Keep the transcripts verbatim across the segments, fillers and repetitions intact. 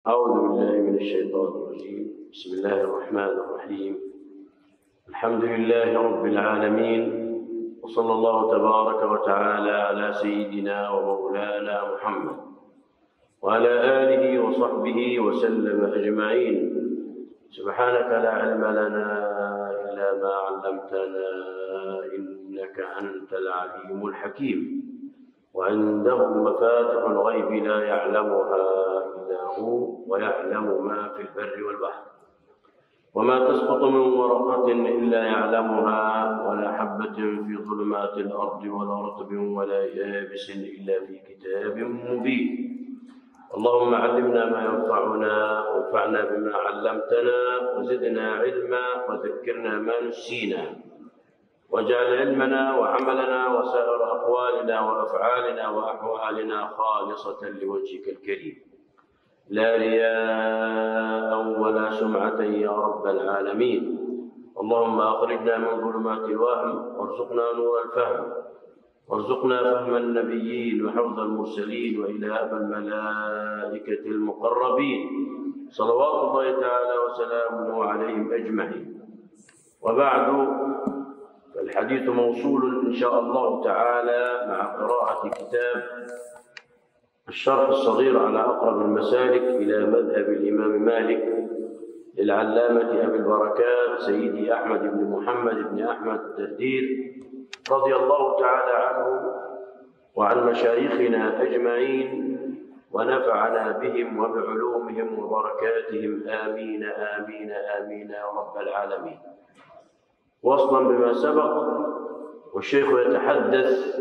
أعوذ بالله من الشيطان الرجيم. بسم الله الرحمن الرحيم. الحمد لله رب العالمين، وصلى الله تبارك وتعالى على سيدنا ومولانا محمد وعلى آله وصحبه وسلم أجمعين. سبحانك لا علم لنا إلا ما علمتنا إنك أنت العليم الحكيم، وعنده مفاتح الغيب لا يعلمها إلا هو، ويعلم ما في البر والبحر، وما تسقط من ورقة إلا يعلمها، ولا حبة في ظلمات الأرض ولا رطب ولا يابس إلا في كتاب مبين. اللهم علمنا ما ينفعنا وانفعنا بما علمتنا، وزدنا علما وذكرنا ما نسينا، واجعل علمنا وعملنا وسائر أقوالنا وأفعالنا وأحوالنا خالصة لوجهك الكريم، لا رياء ولا سمعة يا رب العالمين. اللهم أخرجنا من ظلمات الوهم وارزقنا نور الفهم، وارزقنا فهم النبيين وحفظ المرسلين وإلهام الملائكة المقربين، صلوات الله تعالى وسلامه عليهم أجمعين. وبعد، فالحديث موصول إن شاء الله تعالى مع قراءة كتاب الشرح الصغير على أقرب المسالك إلى مذهب الإمام مالك للعلامة أبي البركات سيدي أحمد بن محمد بن أحمد الدردير رضي الله تعالى عنه وعن مشايخنا أجمعين، ونفعنا بهم وبعلومهم وبركاتهم آمين آمين آمين يا رب العالمين. وصلا بما سبق، والشيخ يتحدث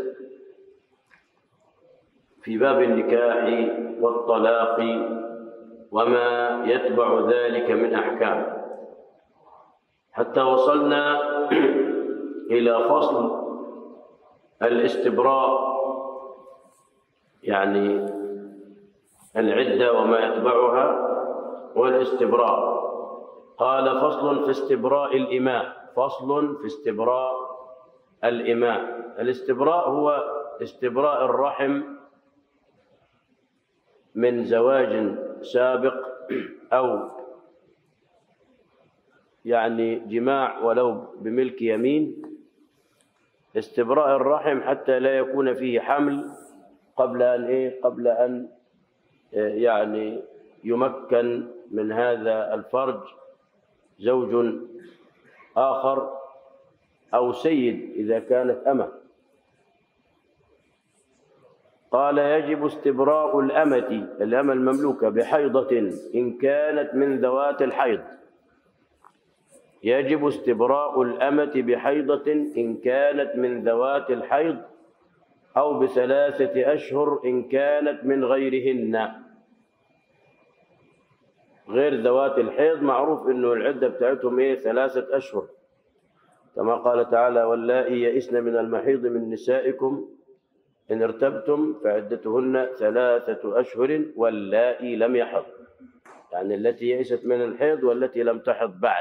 في باب النكاح والطلاق وما يتبع ذلك من أحكام، حتى وصلنا إلى فصل الاستبراء، يعني العدة وما يتبعها والاستبراء. قال: فصل في استبراء الإماء. فصل في استبراء الإماء. الاستبراء هو استبراء الرحم من زواج سابق أو يعني جماع ولو بملك يمين، استبراء الرحم حتى لا يكون فيه حمل قبل أن إيه قبل أن يعني يمكن من هذا الفرج زوج آخر أو سيد إذا كانت أمة. قال: يجب استبراء الأمة، الأمة المملوكة، بحيضة إن كانت من ذوات الحيض. يجب استبراء الأمة بحيضة إن كانت من ذوات الحيض، أو بثلاثة أشهر إن كانت من غيرهن. غير ذوات الحيض معروف إنه العدة بتاعتهم إيه؟ ثلاثة أشهر، كما قال تعالى: واللائي يئسن من المحيض من نسائكم إن ارتبتم فعدتهن ثلاثة أشهر واللائي لم يحض، يعني التي يئست من الحيض والتي لم تحض بعد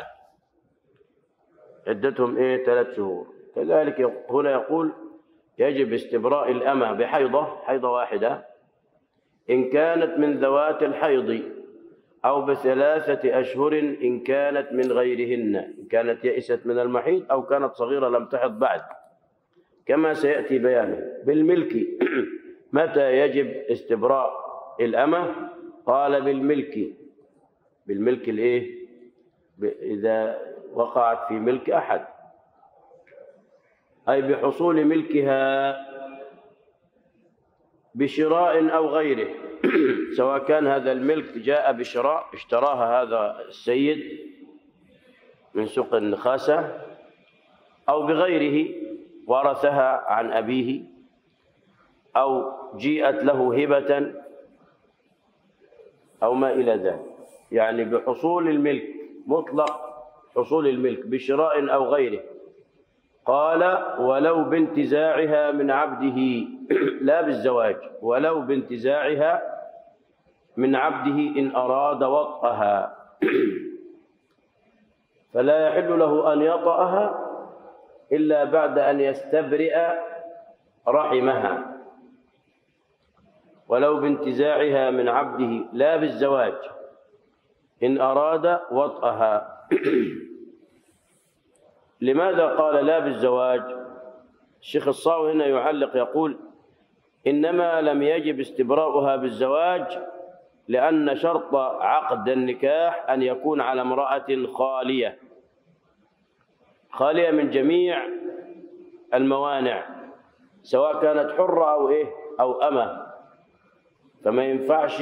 عدتهم إيه؟ ثلاث شهور. كذلك هنا يقول: يجب استبراء الأمة بحيضة، حيضة واحدة، إن كانت من ذوات الحيض، أو بثلاثة أشهر إن كانت من غيرهن، إن كانت يئست من المحيض أو كانت صغيرة لم تحض بعد، كما سيأتي بيانه. بالملك. متى يجب استبراء الأمة؟ قال: بالملك. بالملك الإيه؟ إذا وقعت في ملك أحد، أي بحصول ملكها بشراء أو غيره، سواء كان هذا الملك جاء بشراء، اشتراها هذا السيد من سوق النخاسة، أو بغيره ورثها عن أبيه، أو جيءت له هبة أو ما إلى ذلك، يعني بحصول الملك، مطلق حصول الملك بشراء أو غيره. قال: ولو بانتزاعها من عبده، لا بالزواج، ولو بانتزاعها من عبده إن أراد وطئها، فلا يحل له أن يطأها إلا بعد أن يستبرئ رحمها. ولو بانتزاعها من عبده، لا بالزواج، إن أراد وطئها. لماذا قال لا بالزواج؟ الشيخ الصاوي هنا يعلق يقول إنما لم يجب استبراؤها بالزواج لأن شرط عقد النكاح أن يكون على امرأة خالية خالية من جميع الموانع، سواء كانت حرة أو إيه أو أمة، فما ينفعش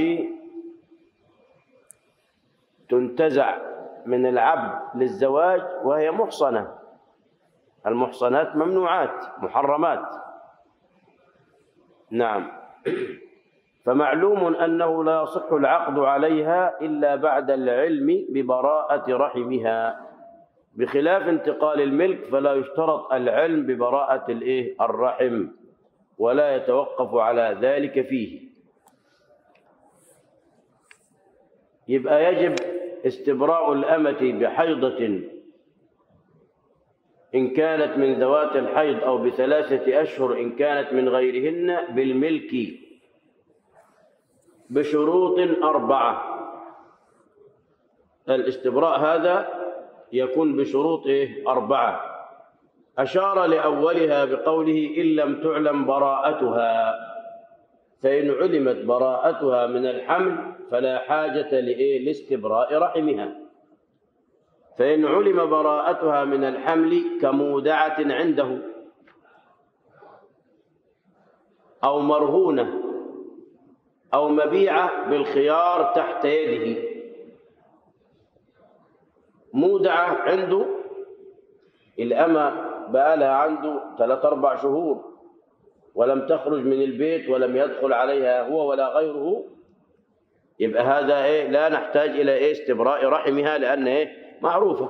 تنتزع من العبد للزواج وهي محصنة. المحصنات ممنوعات محرمات. نعم. فمعلوم أنه لا يصح العقد عليها إلا بعد العلم ببراءة رحمها، بخلاف انتقال الملك فلا يشترط العلم ببراءة الإيه الرحم ولا يتوقف على ذلك فيه. يبقى يجب استبراء الأمة بحيضة إن كانت من ذوات الحيض أو بثلاثة أشهر إن كانت من غيرهن بالملك بشروط أربعة. الاستبراء هذا يكون بشروط إيه؟ أربعة. أشار لأولها بقوله إن لم تعلم براءتها، فإن علمت براءتها من الحمل فلا حاجة لإيه؟ لاستبراء رحمها. فإن علم براءتها من الحمل كمودعة عنده أو مرهونة أو مبيعة بالخيار تحت يده. مودعة عنده الأمة بقى لها عنده ثلاث أربع شهور ولم تخرج من البيت ولم يدخل عليها هو ولا غيره، يبقى هذا إيه؟ لا نحتاج إلى إيه؟ استبراء رحمها لأن إيه؟ معروفة.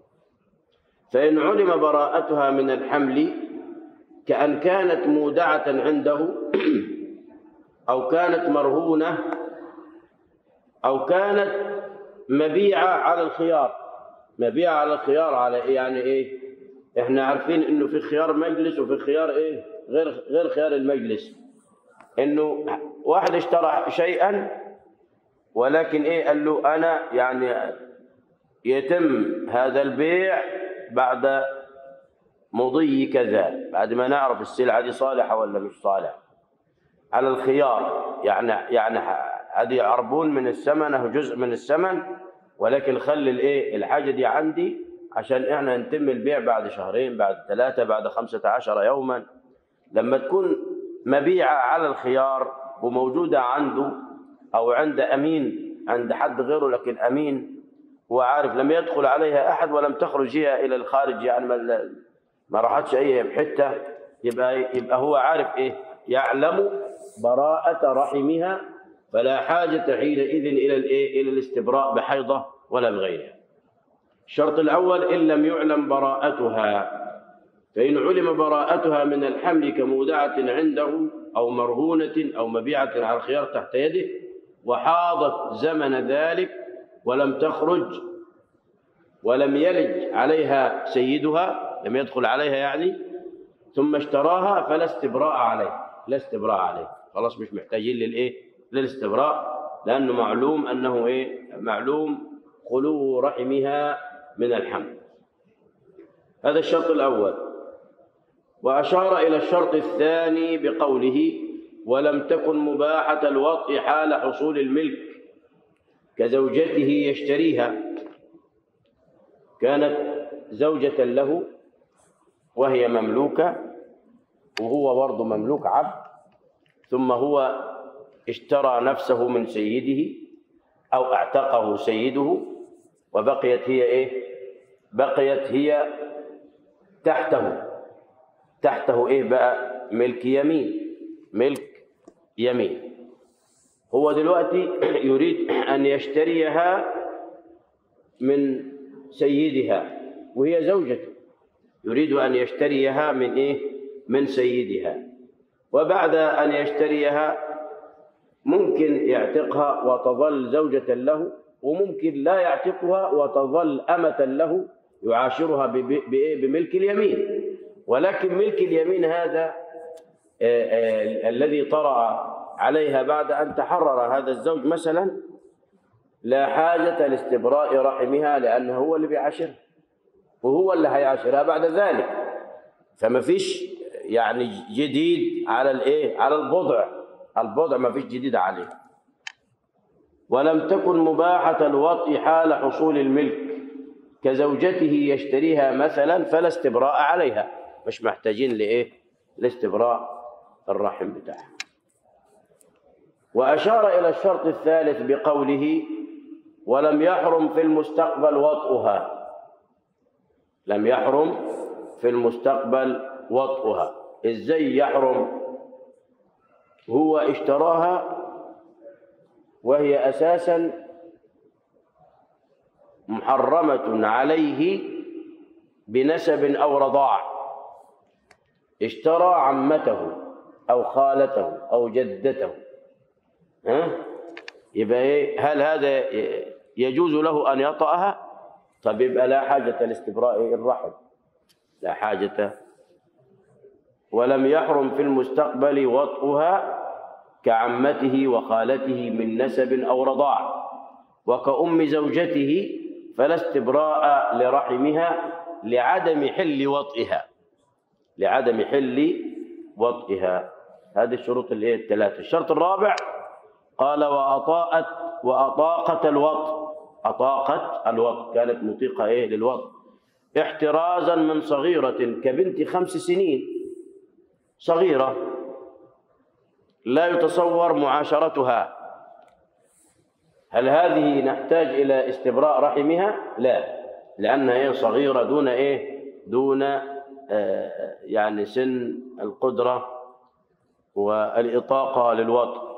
فإن علم براءتها من الحمل كأن كانت مودعة عنده أو كانت مرهونة أو كانت مبيعة على الخيار. مبيعة على الخيار على إيه؟ يعني إيه؟ إحنا عارفين إنه في خيار مجلس وفي خيار إيه؟ غير غير خيار المجلس. إنه واحد اشترى شيئا ولكن إيه؟ قال له أنا يعني يتم هذا البيع بعد مضي كذا، بعد ما نعرف السلعة دي صالحة ولا مش صالحة، على الخيار. يعني يعني هذه عربون من الثمن أو جزء من الثمن، ولكن خلي الايه الحاجة دي عندي عشان احنا نتم البيع بعد شهرين بعد ثلاثة بعد خمسة عشر يوما. لما تكون مبيعة على الخيار وموجودة عنده أو عند أمين عند حد غيره، لكن أمين هو عارف لم يدخل عليها أحد ولم تخرج هي إلى الخارج، يعني ما, ما راحتش أي حتة، يبقى يبقى هو عارف إيه؟ يعلم براءة رحمها، فلا حاجة حينئذ إلى الإيه؟ إلى الاستبراء بحيضة ولا بغيرها. الشرط الأول إن لم يعلم براءتها، فإن علم براءتها من الحمل كمودعة عنده أو مرهونة أو مبيعة على الخيار تحت يده وحاضت زمن ذلك ولم تخرج ولم يلج عليها سيدها، لم يدخل عليها يعني، ثم اشتراها فلا استبراء عليه، لا استبراء عليه، خلاص مش محتاجين للإيه؟ للاستبراء، لأنه معلوم أنه إيه؟ معلوم خلو رحمها من الحمل. هذا الشرط الأول. وأشار إلى الشرط الثاني بقوله ولم تكن مباحة الوطء حال حصول الملك كزوجته يشتريها، كانت زوجة له وهي مملوكة وهو برضه مملوك عبد، ثم هو اشترى نفسه من سيده أو اعتقه سيده وبقيت هي إيه؟ بقيت هي تحته. تحته إيه بقى؟ ملك يمين. ملك يمين. هو دلوقتي يريد أن يشتريها من سيدها وهي زوجته، يريد أن يشتريها من إيه؟ من سيدها. وبعد أن يشتريها ممكن يعتقها وتظل زوجة له، وممكن لا يعتقها وتظل أمة له يعاشرها بملك اليمين. ولكن ملك اليمين هذا الذي طرأ عليها بعد أن تحرر هذا الزوج مثلا، لا حاجة لاستبراء رحمها لأنه هو اللي بيعاشرها وهو اللي هيعاشرها بعد ذلك، فما فيش يعني جديد على الايه؟ على البضع، البضع ما فيش جديد عليه. ولم تكن مباحة الوطء حال حصول الملك كزوجته يشتريها مثلا فلا استبراء عليها، مش محتاجين لايه؟ لاستبراء الرحم بتاعها. وأشار إلى الشرط الثالث بقوله ولم يحرم في المستقبل وطئها. لم يحرم في المستقبل وطئها. ازاي يحرم؟ هو اشتراها وهي أساسا محرمة عليه بنسب أو رضاع، اشترى عمته أو خالته أو جدته، ها؟ يبقى ايه؟ هل هذا يجوز له أن يطأها؟ طب يبقى لا حاجة لاستبراء الرحم، لا حاجة. ولم يحرم في المستقبل وطئها كعمته وخالته من نسب أو رضاع، وكأم زوجته فلا استبراء لرحمها لعدم حل وطئها، لعدم حل وطئها. هذه الشروط اللي هي الثلاثة. الشرط الرابع قال وأطاقت وأطاقت الوطء، أطاقت الوطء، كانت مطيقة إيه للوطء، احترازا من صغيرة كبنت خمس سنين، صغيرة لا يتصور معاشرتها. هل هذه نحتاج إلى استبراء رحمها؟ لا، لأنها إيه؟ صغيرة دون إيه؟ دون آه يعني سن القدرة والإطاقة للوطء.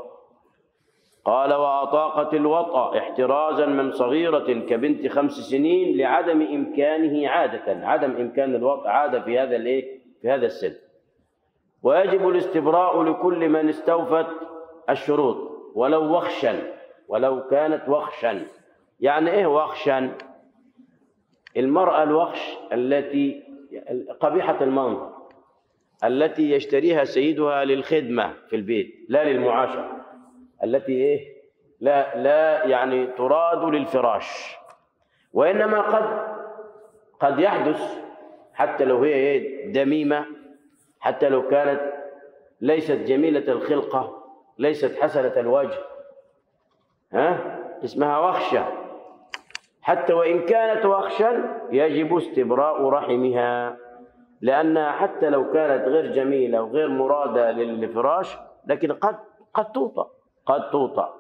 قال وأطاقت الوطأ احترازا من صغيرة كبنت خمس سنين لعدم إمكانه عادة، عدم إمكان الوطء عادة في هذا الإيه؟ في هذا السن. ويجب الاستبراء لكل من استوفت الشروط ولو وخشا، ولو كانت وخشا. يعني إيه وخشا؟ المرأة الوخش التي قبيحة المنظر التي يشتريها سيدها للخدمة في البيت لا للمعاشرة، التي إيه؟ لا لا يعني تراد للفراش، وإنما قد قد يحدث حتى لو هي إيه؟ دميمة، حتى لو كانت ليست جميلة الخلقة، ليست حسنة الوجه، ها؟ اسمها وخشة. حتى وإن كانت وخشا يجب استبراء رحمها، لأنها حتى لو كانت غير جميلة وغير مرادة للفراش لكن قد قد توطأ، قد توطأ.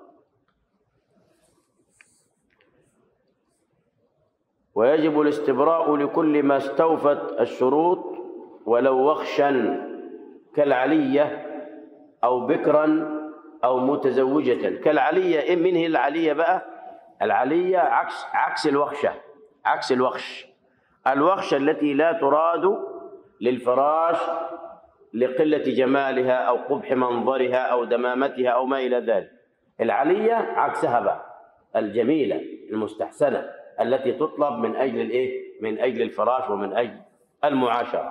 ويجب الاستبراء لكل ما استوفت الشروط ولو وخشا كالعلية أو بكرا أو متزوجة. كالعلية، من هي العلية بقى؟ العلية عكس عكس الوخشة، عكس الوخش. الوخشة التي لا تراد للفراش لقلة جمالها أو قبح منظرها أو دمامتها أو ما إلى ذلك. العلية عكسها بقى، الجميلة المستحسنة التي تطلب من أجل الإيه؟ من أجل الفراش ومن أجل المعاشرة.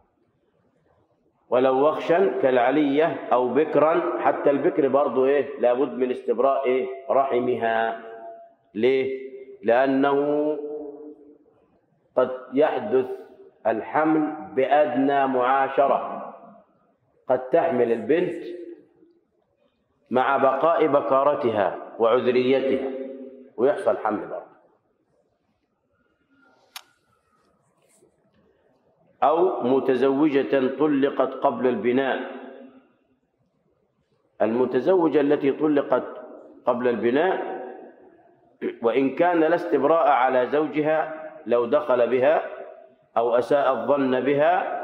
ولو وخشا كالعلية أو بكرا، حتى البكر برضو إيه؟ لابد من استبراء إيه؟ رحمها. ليه؟ لأنه قد يحدث الحمل بأدنى معاشرة، قد تحمل البنت مع بقاء بكارتها وعذريتها ويحصل حمل برضه. أو متزوجة طلقت قبل البناء. المتزوجة التي طلقت قبل البناء وإن كان لا استبراء على زوجها لو دخل بها أو أساء الظن بها،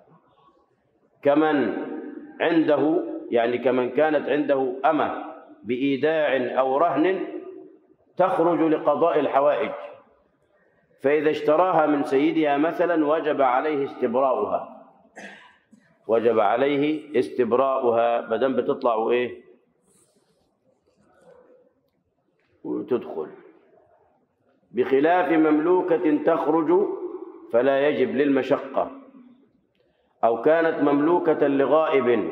كمن عنده يعني كمن كانت عنده أمة بإيداع أو رهن تخرج لقضاء الحوائج، فإذا اشتراها من سيدها مثلا وجب عليه استبراؤها، وجب عليه استبراؤها ما دام بتطلع وإيه وتدخل. بخلاف مملوكة تخرج فلا يجب للمشقة. أو كانت مملوكة لغائب،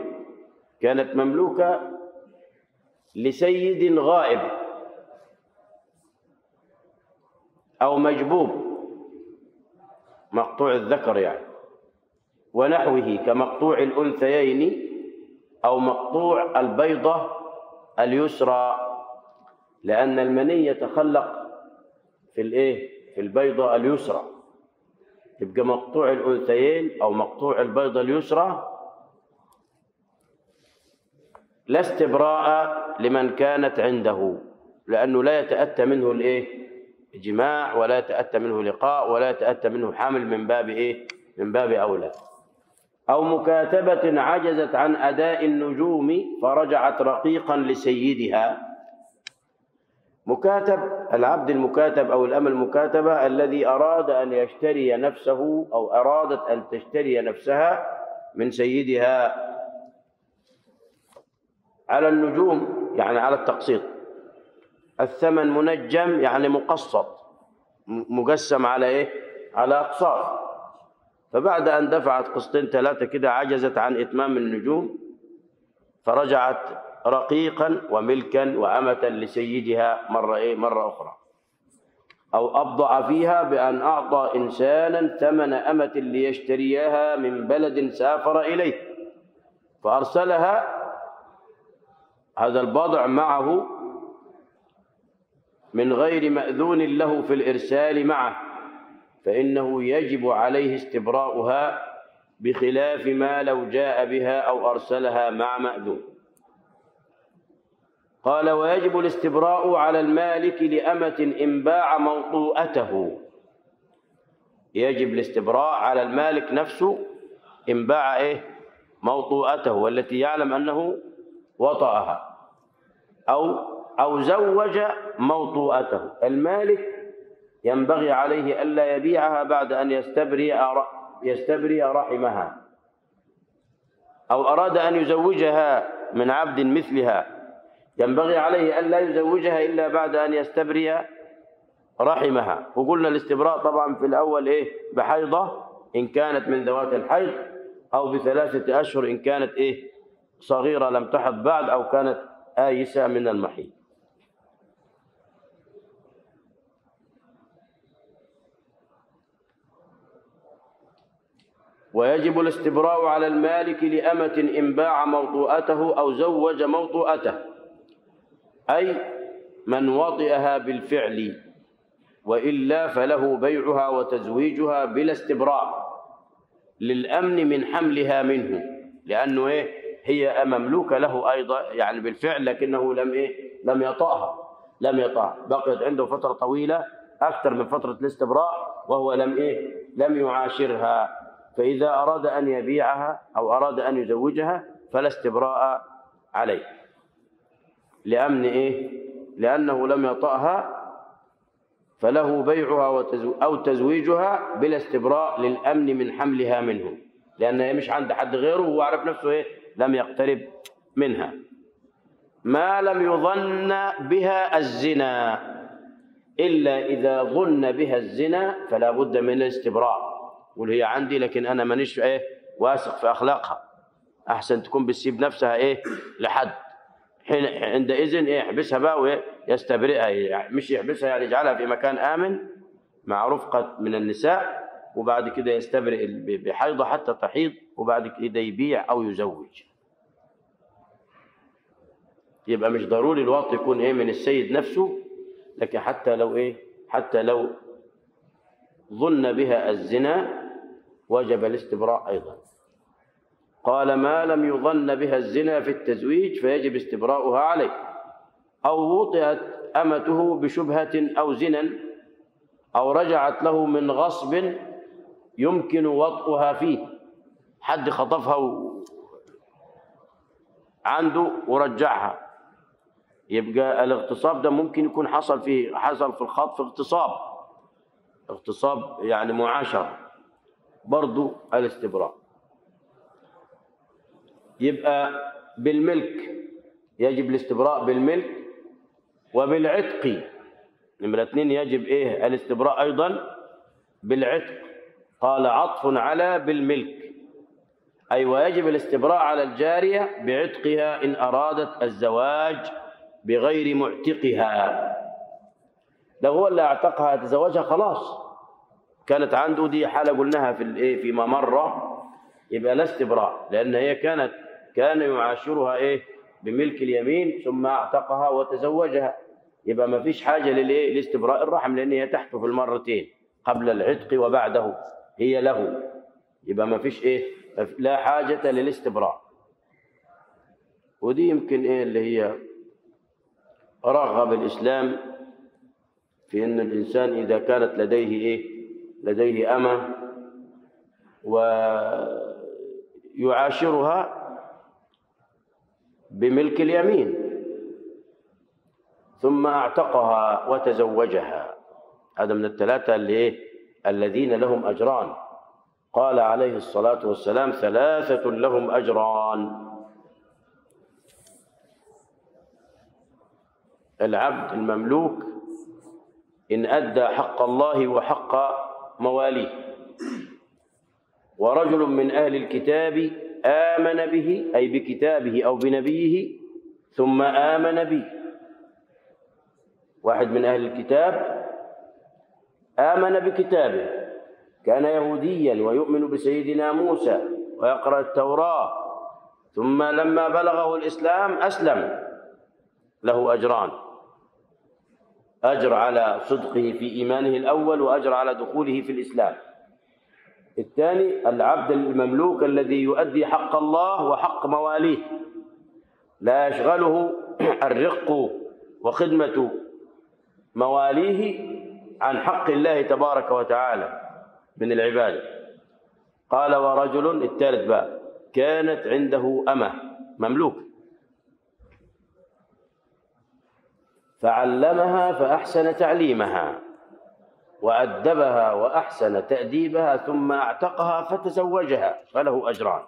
كانت مملوكة لسيد غائب أو مجبوب مقطوع الذكر يعني، ونحوه كمقطوع الأنثيين أو مقطوع البيضة اليسرى، لأن المني يتخلق في الإيه؟ في البيضة اليسرى، يبقى مقطوع الأنثيين أو مقطوع البيضة اليسرى لا استبراء لمن كانت عنده، لأنه لا يتأتى منه الإيه؟ جماع، ولا يتأتى منه لقاء، ولا يتأتى منه حمل، من باب إيه؟ من باب أولى. أو مكاتبة عجزت عن أداء النجوم فرجعت رقيقا لسيدها. مكاتب العبد المكاتب أو الأمة المكاتبة الذي أراد أن يشتري نفسه أو أرادت أن تشتري نفسها من سيدها على النجوم، يعني على التقسيط. الثمن منجم يعني مقسط، مقسم على إيه؟ على أقساط. فبعد أن دفعت قسطين ثلاثة كده عجزت عن إتمام النجوم، فرجعت رقيقا وملكا وأمة لسيدها مرة إيه؟ مرة أخرى. أو أبضع فيها بأن أعطى إنسانا ثمن أمة ليشتريها من بلد سافر إليه، فأرسلها هذا البضع معه من غير مأذون له في الإرسال معه، فإنه يجب عليه استبراؤها بخلاف ما لو جاء بها أو أرسلها مع مأذون. قال: ويجب الاستبراء على المالك لأمة إن باع موطوءته. يجب الاستبراء على المالك نفسه إن باع إيه؟ موطوءته، والتي يعلم أنه وطأها، أو أو زوج موطوءته. المالك ينبغي عليه ألا يبيعها بعد أن يستبرئ يستبرئ رحمها، أو أراد أن يزوجها من عبد مثلها، ينبغي عليه ألا يزوجها إلا بعد أن يستبرئ رحمها. وقلنا الاستبراء طبعا في الأول إيه؟ بحيضة إن كانت من ذوات الحيض، أو بثلاثة أشهر إن كانت إيه؟ صغيرة لم تحض بعد، أو كانت آيسة من المحيض. ويجب الاستبراء على المالك لأمة إن باع موطوءته أو زوج موطوءته، أي من وطئها بالفعل، وإلا فله بيعها وتزويجها بلا استبراء للأمن من حملها منه، لأنه إيه؟ هي مملوكة له أيضا يعني بالفعل، لكنه لم إيه؟ لم يطأها لم يطأها بقيت عنده فترة طويلة أكثر من فترة الاستبراء وهو لم إيه؟ لم يعاشرها. فإذا أراد أن يبيعها أو أراد أن يزوجها فلا استبراء عليه لأمن إيه؟ لأنه لم يطأها، فله بيعها أو تزويجها بلا استبراء للأمن من حملها منه، لأنها مش عند حد غيره وهو عرف نفسه إيه؟ لم يقترب منها. ما لم يظن بها الزنا، إلا إذا ظن بها الزنا فلا بد من الاستبراء. قل هي عندي لكن أنا مانيش إيه؟ واثق في أخلاقها، أحسن تكون بتسيب نفسها إيه؟ لحد حين عندئذ إيه؟ يحبسها بقى ويستبرئها، يعني مش يحبسها يعني يجعلها في مكان آمن مع رفقة من النساء، وبعد كده يستبرئ بحيضة حتى تحيض، وبعد كده يبيع أو يزوج. يبقى مش ضروري الوطء يكون إيه؟ من السيد نفسه، لكن حتى لو إيه؟ حتى لو ظن بها الزنا وجب الاستبراء أيضا. قال: ما لم يظن بها الزنا في التزويج فيجب استبراؤها عليه. أو وطئت أمته بشبهة أو زنا، أو رجعت له من غصب يمكن وطئها فيه، حد خطفها و... عنده ورجعها، يبقى الاغتصاب ده ممكن يكون حصل فيه حصل في الخطف اغتصاب اغتصاب يعني معاشرة، برضو الاستبراء. يبقى بالملك يجب الاستبراء بالملك، وبالعتق نمرة اثنين يجب ايه؟ الاستبراء ايضا بالعتق. قال: عطف على بالملك، اي ويجب الاستبراء على الجارية بعتقها ان ارادت الزواج بغير معتقها، لو هو اللي اعتقها يتزوجها خلاص، كانت عنده دي حالة قلناها في الايه فيما مر، يبقى لا استبراء، لأن هي كانت كان يعاشرها ايه بملك اليمين ثم اعتقها وتزوجها، يبقى ما فيش حاجة للايه لاستبراء الرحم، لأن هي تحته في المرتين قبل العتق وبعده هي له، يبقى ما فيش ايه لا حاجة للاستبراء. ودي يمكن ايه اللي هي رغب الإسلام في أن الإنسان إذا كانت لديه إيه لديه أمة ويعاشرها بملك اليمين ثم اعتقها وتزوجها، هذا من الثلاثة اللي إيه الذين لهم أجران. قال عليه الصلاة والسلام ثلاثة لهم أجران: العبد المملوك إن أدى حق الله وحق مواليه، ورجل من أهل الكتاب آمن به أي بكتابه أو بنبيه ثم آمن به. واحد من أهل الكتاب آمن بكتابه، كان يهوديا ويؤمن بسيدنا موسى ويقرأ التوراة، ثم لما بلغه الإسلام أسلم، له أجران: أجر على صدقه في إيمانه الأول، وأجر على دخوله في الإسلام. الثاني العبد المملوك الذي يؤدي حق الله وحق مواليه، لا يشغله الرق وخدمة مواليه عن حق الله تبارك وتعالى من العبادة. قال ورجل، الثالث بقى، كانت عنده أمة مملوك فعلمها فأحسن تعليمها وأدبها وأحسن تأديبها ثم أعتقها فتزوجها فله أجران.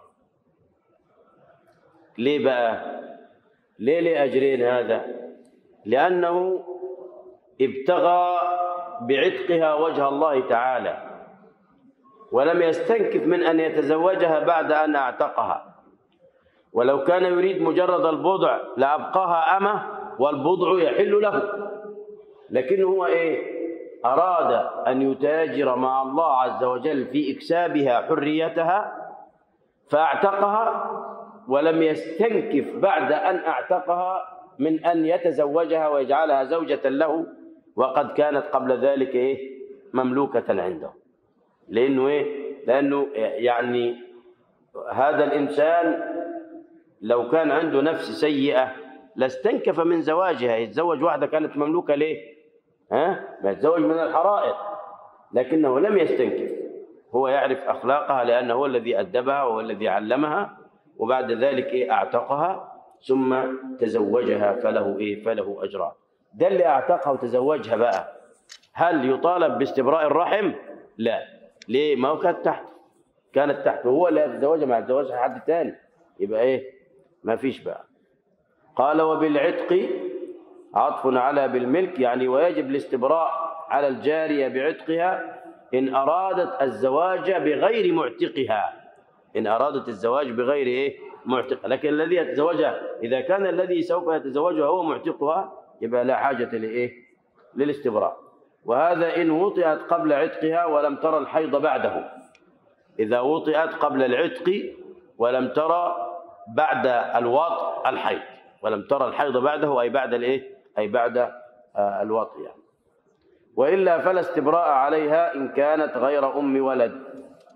ليه بقى؟ ليه ليه أجرين هذا؟ لأنه ابتغى بعتقها وجه الله تعالى ولم يستنكف من أن يتزوجها بعد أن أعتقها، ولو كان يريد مجرد البضع لأبقاها أمة والبضع يحل له، لكن هو إيه؟ أراد أن يتاجر مع الله عز وجل في إكسابها حريتها فأعتقها، ولم يستنكف بعد أن أعتقها من أن يتزوجها ويجعلها زوجة له، وقد كانت قبل ذلك إيه؟ مملوكة عنده. لأنه إيه؟ لأنه يعني هذا الإنسان لو كان عنده نفس سيئة لاستنكف من زواجها، يتزوج واحدة كانت مملوكة ليه؟ ها؟ ما يتزوج من الحرائر، لكنه لم يستنكف، هو يعرف أخلاقها لأنه هو الذي أدبها وهو الذي علمها، وبعد ذلك إيه؟ أعتقها ثم تزوجها فله إيه؟ فله أجران. ده اللي أعتقها وتزوجها بقى، هل يطالب باستبراء الرحم؟ لا. ليه؟ ما هو كانت تحت، كانت تحت هو اللي يتزوجها، ما يتزوجها حد تاني، يبقى إيه؟ ما فيش بقى. قال وبالعتق عطف على بالملك، يعني ويجب الاستبراء على الجارية بعتقها إن أرادت الزواج بغير معتقها، إن أرادت الزواج بغير إيه؟ معتقها. لكن الذي يتزوجها إذا كان الذي سوف يتزوجها هو معتقها يبقى لا حاجة لإيه؟ للاستبراء. وهذا إن وطئت قبل عتقها ولم ترى الحيض بعده، إذا وطئت قبل العتق ولم ترى بعد الوطء الحيض، ولم ترى الحيض بعده أي بعد الإيه؟ أي بعد آه الوطء يعني. وإلا فلا استبراء عليها إن كانت غير أم ولد،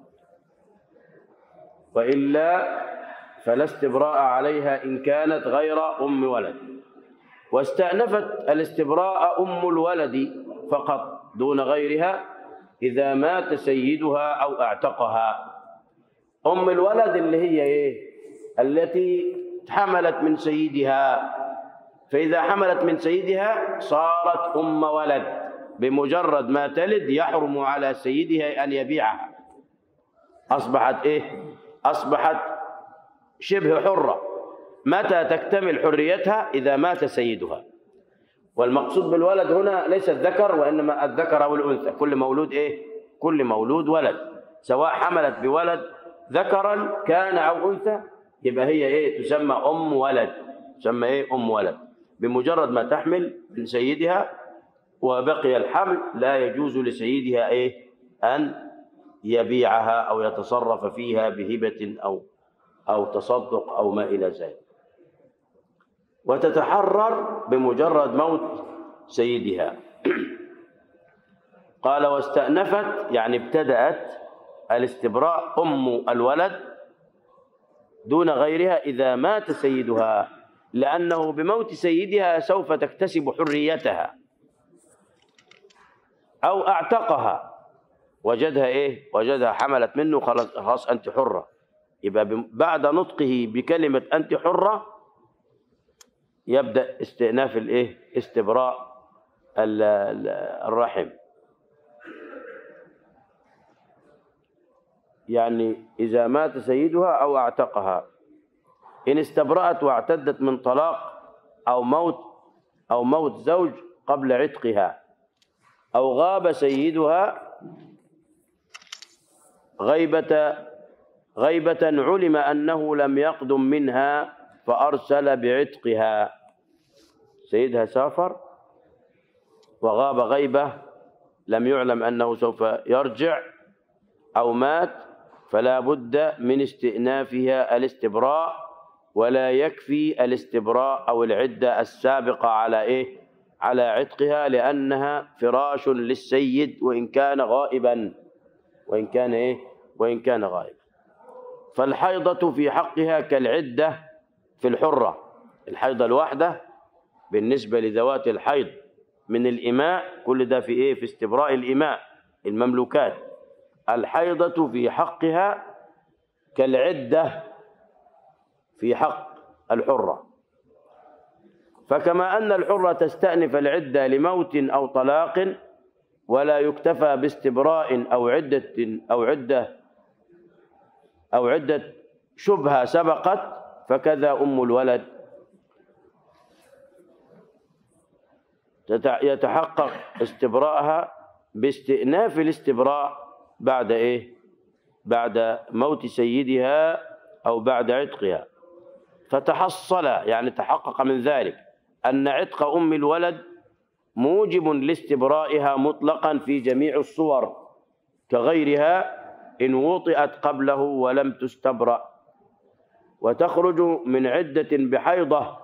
وإلا فلا استبراء عليها إن كانت غير أم ولد. واستأنفت الاستبراء أم الولد فقط دون غيرها إذا مات سيدها أو اعتقها. أم الولد اللي هي إيه؟ التي حملت من سيدها، فإذا حملت من سيدها صارت أم ولد، بمجرد ما تلد يحرم على سيدها أن يبيعها، أصبحت إيه؟ أصبحت شبه حرة. متى تكتمل حريتها؟ إذا مات سيدها. والمقصود بالولد هنا ليس الذكر، وإنما الذكر أو الأنثى، كل مولود إيه؟ كل مولود ولد، سواء حملت بولد ذكرا كان أو أنثى يبقى هي إيه؟ تسمى أم ولد، تسمى إيه؟ أم ولد، بمجرد ما تحمل من سيدها وبقي الحمل لا يجوز لسيدها إيه أن يبيعها أو يتصرف فيها بهبة أو أو تصدق أو ما إلى ذلك، وتتحرر بمجرد موت سيدها. قال واستأنفت يعني ابتدأت الاستبراء أم الولد دون غيرها إذا مات سيدها، لأنه بموت سيدها سوف تكتسب حريتها، أو أعتقها وجدها إيه وجدها حملت منه، خلاص خلاص أنت حرة. يبقى بعد نطقه بكلمة أنت حرة يبدأ استئناف الإيه استبراء الرحم. يعني إذا مات سيدها أو اعتقها، إن استبرأت واعتدت من طلاق أو موت أو موت زوج قبل عتقها، أو غاب سيدها غيبة غيبة علم أنه لم يقدم منها فأرسل بعتقها. سيدها سافر وغاب غيبة لم يعلم أنه سوف يرجع أو مات، فلا بد من استئنافها الاستبراء، ولا يكفي الاستبراء أو العدة السابقة على إيه على عتقها، لأنها فراش للسيد وإن كان غائبا وإن كان إيه وإن كان غائبا. فالحيضة في حقها كالعدة في الحرة. الحيضة الواحدة بالنسبة لذوات الحيض من الإماء، كل ده في إيه في استبراء الإماء المملوكات. الحيضة في حقها كالعدة في حق الحرة. فكما أن الحرة تستأنف العدة لموت أو طلاق ولا يكتفى باستبراء أو عدة أو عدة أو عدة شبهة سبقت، فكذا أم الولد يتحقق استبراءها باستئناف الاستبراء بعد إيه بعد موت سيدها أو بعد عتقها. فتحصل يعني تحقق من ذلك أن عتق أم الولد موجب لاستبرائها مطلقا في جميع الصور كغيرها إن وطئت قبله ولم تستبرأ، وتخرج من عدة بحيضة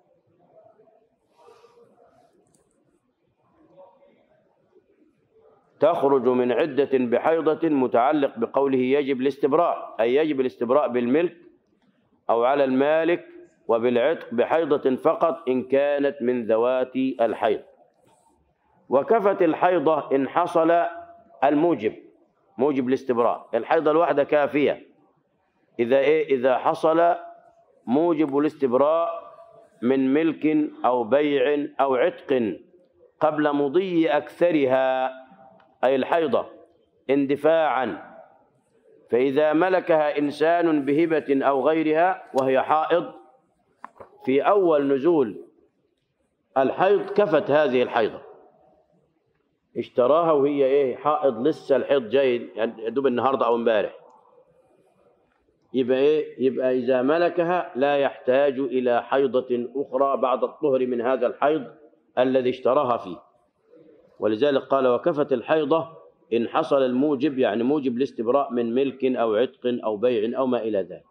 تخرج من عدة بحيضة متعلق بقوله يجب الاستبراء، أي يجب الاستبراء بالملك أو على المالك وبالعتق بحيضة فقط إن كانت من ذوات الحيض. وكفت الحيضة إن حصل الموجب موجب الاستبراء. الحيضة الواحدة كافية إذا إيه إذا حصل موجب الاستبراء من ملك أو بيع أو عتق قبل مضي أكثرها، أي الحيضة اندفاعا. فإذا ملكها إنسان بهبة أو غيرها وهي حائض في أول نزول الحيض كفت هذه الحيضة، اشتراها وهي إيه حائض لسه الحيض جاي يعني دوب النهارده أو امبارح، يبقى إيه يبقى إذا ملكها لا يحتاج إلى حيضة أخرى بعد الطهر من هذا الحيض الذي اشتراها فيه. ولذلك قال وكفت الحيضة إن حصل الموجب، يعني موجب الاستبراء من ملك أو عتق أو بيع أو ما إلى ذلك.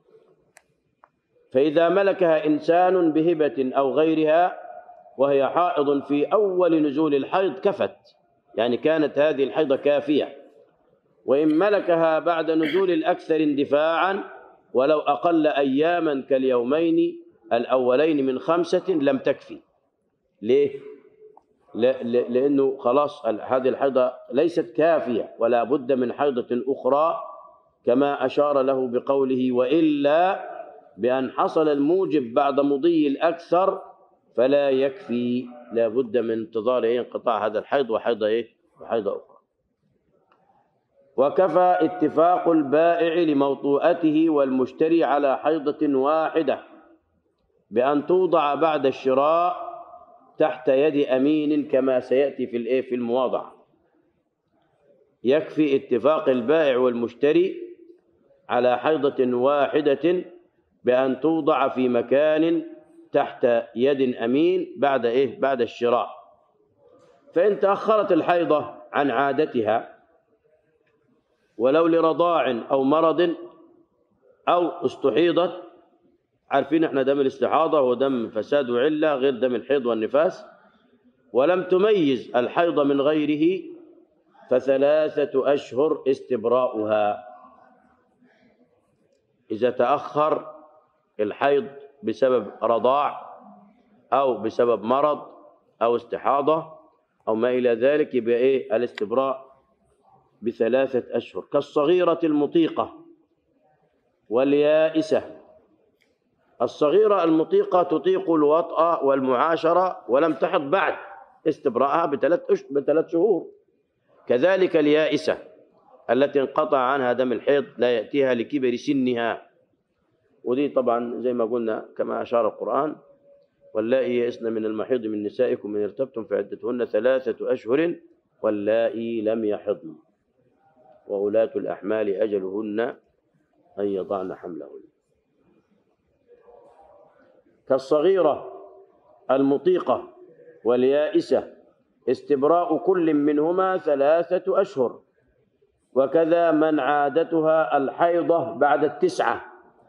فإذا ملكها إنسان بهبة أو غيرها وهي حائض في أول نزول الحيض كفت، يعني كانت هذه الحيضة كافية. وإن ملكها بعد نزول الأكثر اندفاعا ولو أقل أياما كاليومين الأولين من خمسة لم تكفي. ليه؟ لأنه خلاص هذه الحيضة ليست كافية ولا بد من حيضة أخرى، كما أشار له بقوله وإلا بأن حصل الموجب بعد مضي الأكثر فلا يكفي، لا بد من انتظار انقطاع هذا الحيض وحيضة إيه وحيضة أخرى. وكفى اتفاق البائع لموطوءته والمشتري على حيضة واحدة بأن توضع بعد الشراء تحت يد أمين كما سيأتي في الإيه في المواضعة. يكفي اتفاق البائع والمشتري على حيضة واحدة بأن توضع في مكان تحت يد أمين بعد إيه بعد الشراء. فإن تأخرت الحيضة عن عادتها ولو لرضاع أو مرض أو استحيضت، عارفين احنا دم الاستحاضة هو دم فساد وعلة غير دم الحيض والنفاس، ولم تميز الحيض من غيره فثلاثة أشهر استبراؤها. إذا تأخر الحيض بسبب رضاع أو بسبب مرض أو استحاضة أو ما إلى ذلك يبقى إيه الاستبراء بثلاثة أشهر. كالصغيرة المطيقة واليائسة. الصغيرة المطيقة تطيق الوطأ والمعاشرة ولم تحض بعد، استبراءها بثلاث أشهر بثلاث شهور. كذلك اليائسة التي انقطع عنها دم الحيض لا يأتيها لكبر سنها، ودي طبعا زي ما قلنا كما أشار القرآن: واللائي يئسن من المحيض من نسائكم من ارتبتم فعدتهن ثلاثة أشهر واللائي لم يحضن وأولاة الأحمال أجلهن أن يضعن حملهن. كالصغيرة المطيقة واليائسة استبراء كل منهما ثلاثة أشهر. وكذا من عادتها الحيضة بعد التسعة،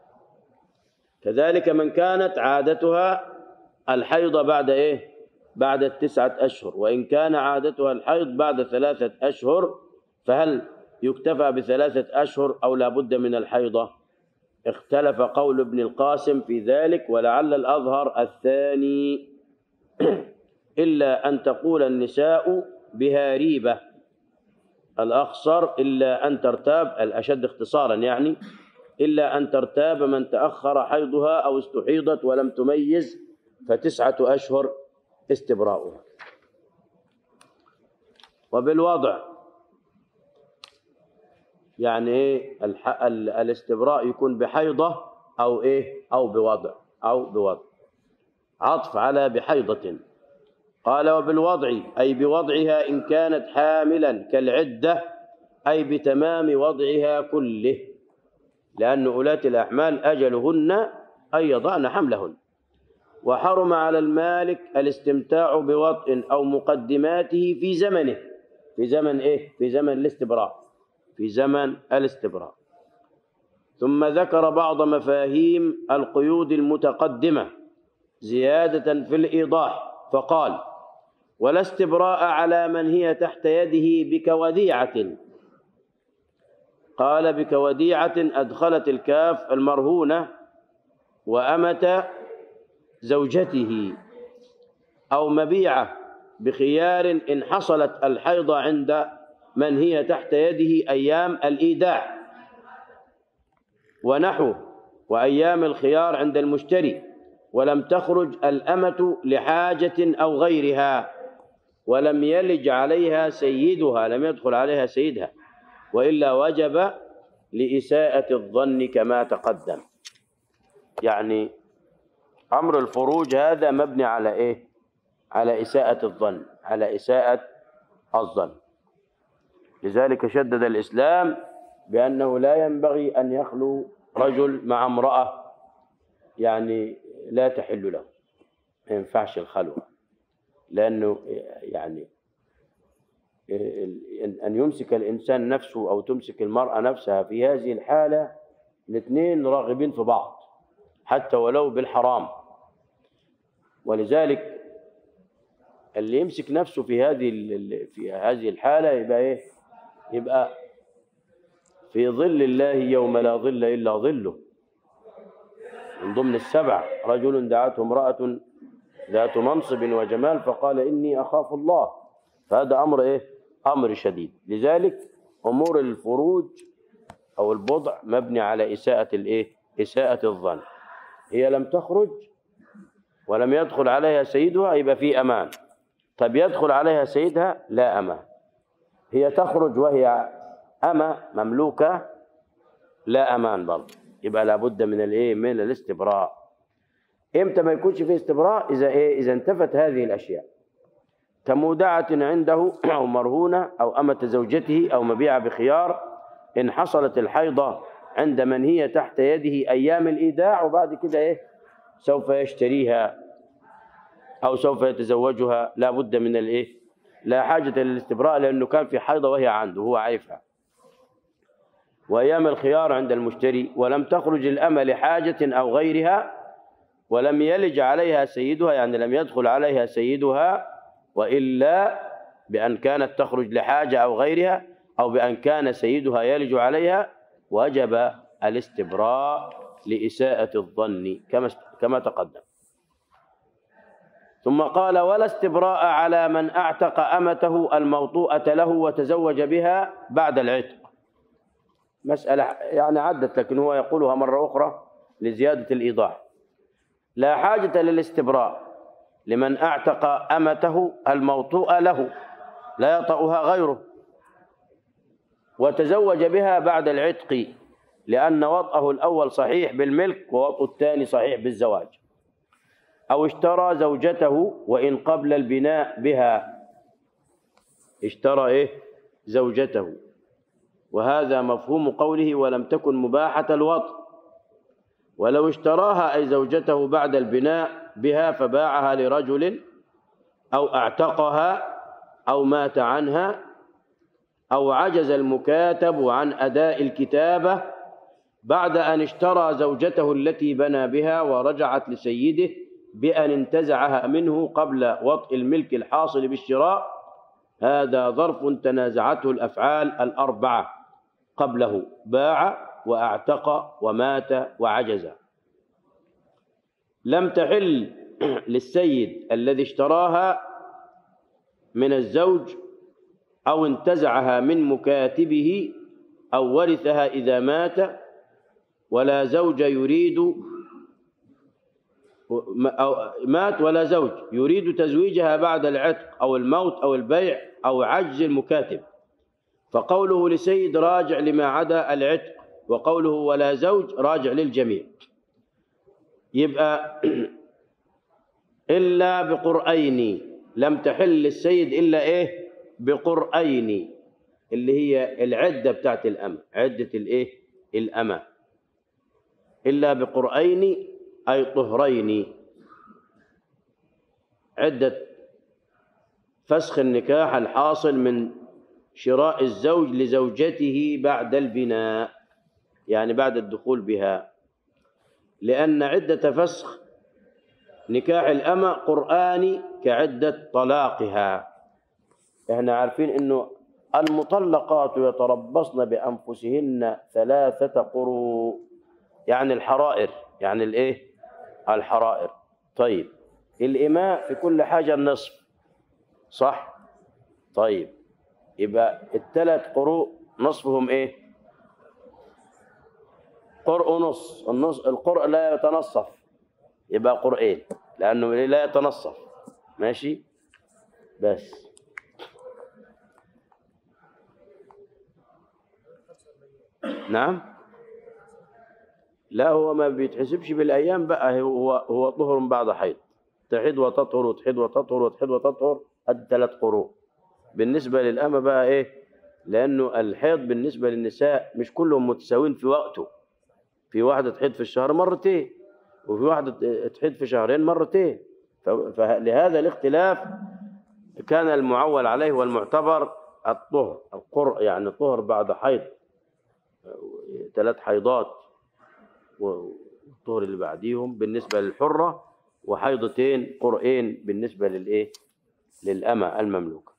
كذلك من كانت عادتها الحيضة بعد إيه؟ بعد التسعة أشهر. وإن كان عادتها الحيض بعد ثلاثة أشهر فهل يكتفى بثلاثة أشهر أو لا بد من الحيضة؟ اختلف قول ابن القاسم في ذلك، ولعل الأظهر الثاني إلا أن تقول النساء بها ريبة، الأخصر إلا أن ترتاب، الأشد اختصارا يعني، إلا أن ترتاب من تأخر حيضها أو استحيضت ولم تميز فتسعة أشهر استبراؤها. وبالوضع يعني إيه الاستبراء يكون بحيضة أو إيه أو بوضع أو بوضع، عطف على بحيضة. قال وبالوضع أي بوضعها إن كانت حاملا كالعدة، أي بتمام وضعها كله، لأن أولاة الأحمال أجلهن أن يضعن حملهن. وحرم على المالك الاستمتاع بوطء أو مقدماته في زمنه، في زمن إيه؟ في زمن الاستبراء، في زمن الاستبراء. ثم ذكر بعض مفاهيم القيود المتقدمة زيادة في الإيضاح فقال: ولا استبراء على من هي تحت يده بكوديعة. قال بكوديعة أدخلت الكاف المرهونة وأمة زوجته، أو مبيعة بخيار إن حصلت الحيض عند من هي تحت يده أيام الإيداع ونحوه، وأيام الخيار عند المشتري، ولم تخرج الأمة لحاجة أو غيرها، ولم يلج عليها سيدها، لم يدخل عليها سيدها، وإلا وجب لإساءة الظن كما تقدم. يعني أمر الفروج هذا مبني على إيه؟ على إساءة الظن، على إساءة الظن. لذلك شدد الإسلام بأنه لا ينبغي أن يخلو رجل مع امرأة يعني لا تحل له، ما ينفعش الخلوة، لأنه يعني أن يمسك الإنسان نفسه أو تمسك المرأة نفسها في هذه الحالة، الاثنين راغبين في بعض حتى ولو بالحرام. ولذلك اللي يمسك نفسه في هذه في هذه الحالة يبقى إيه؟ يبقى في ظل الله يوم لا ظل إلا ظله. من ضمن السبع: رجل دعته امرأة ذات منصب وجمال فقال إني أخاف الله. فهذا أمر إيه؟ أمر شديد. لذلك أمور الفروج أو البضع مبني على إساءة الإيه؟ إساءة الظن. هي لم تخرج ولم يدخل عليها سيدها يبقى في أمان. طب يدخل عليها سيدها لا أمان. هي تخرج وهي أمة مملوكة لا أمان برضه، يبقى لابد من الإيه؟ من الاستبراء. إمتى ما يكونش فيه استبراء؟ إذا إيه؟ إذا انتفت هذه الأشياء، كمودعة عنده أو مرهونة أو أمة زوجته أو مبيعة بخيار إن حصلت الحيضة عند من هي تحت يده أيام الإيداع، وبعد كده إيه؟ سوف يشتريها أو سوف يتزوجها، لا بد من الإيه؟ لا حاجة للاستبراء لأنه كان في حيضة وهي عنده هو عارفها، وأيام الخيار عند المشتري. ولم تخرج الأمة لحاجة أو غيرها، ولم يلج عليها سيدها، يعني لم يدخل عليها سيدها، وإلا بأن كانت تخرج لحاجة أو غيرها، أو بأن كان سيدها يلج عليها، وجب الاستبراء لإساءة الظن كما كما تقدم. ثم قال: ولا استبراء على من أعتق أمته الموطوءة له وتزوج بها بعد العتق. مسألة يعني عدت، لكن هو يقولها مرة أخرى لزيادة الإيضاح. لا حاجة للاستبراء لمن أعتق أمته الموطوءة له لا يطأها غيره وتزوج بها بعد العتق، لأن وطأه الأول صحيح بالملك ووطأ الثاني صحيح بالزواج. أو اشترى زوجته وإن قبل البناء بها، اشترى إيه؟ زوجته، وهذا مفهوم قوله: ولم تكن مباحة الوطء. ولو اشتراها أي زوجته بعد البناء بها فباعها لرجل أو اعتقها أو مات عنها أو عجز المكاتب عن أداء الكتابة بعد أن اشترى زوجته التي بنى بها ورجعت لسيده بأن انتزعها منه قبل وطء الملك الحاصل بالشراء، هذا ظرف تنازعته الأفعال الأربعة قبله: باع وأعتق ومات وعجز. لم تحل للسيد الذي اشتراها من الزوج أو انتزعها من مكاتبه أو ورثها إذا مات، ولا زوج يريد أو مات ولا زوج يريد تزويجها بعد العتق أو الموت أو البيع أو عجز المكاتب، فقوله لسيد راجع لما عدا العتق، وقوله ولا زوج راجع للجميع. يبقى إلا بقرئين، لم تحل للسيد إلا إيه؟ بقرئين، اللي هي العدة بتاعت الأمة، عدة الإيه؟ الأمة. إلا بقرئين أي طهرين، عدة فسخ النكاح الحاصل من شراء الزوج لزوجته بعد البناء، يعني بعد الدخول بها، لأن عدة فسخ نكاح الأمة قرآني كعدة طلاقها. احنا عارفين إنه المطلقات يتربصن بأنفسهن ثلاثة قروء، يعني الحرائر، يعني الإيه؟ الحرائر. طيب الإماء في كل حاجة النصف، صح؟ طيب يبقى الثلاث قروء نصفهم إيه؟ قرء نص، النص القرء لا يتنصف، يبقى قرئين لأنه لا يتنصف. ماشي؟ بس نعم. لا هو ما بيتحسبش بالأيام بقى، هو هو طهر بعد حيض، تحيض وتطهر وتحيض وتطهر وتحيض وتطهر، قد ثلاث قروء. بالنسبة للأمة بقى إيه؟ لأنه الحيض بالنسبة للنساء مش كلهم متساوين في وقته، في واحدة تحيض في الشهر مرتين، وفي واحدة تحيض في شهرين مرتين، فلهذا الاختلاف كان المعول عليه والمعتبر الطهر، القرء، يعني طهر بعد حيض، ثلاث حيضات والطهر اللي بعديهم بالنسبة للحرة، وحيضتين قرئين بالنسبة للإيه؟ للأمة المملوكة.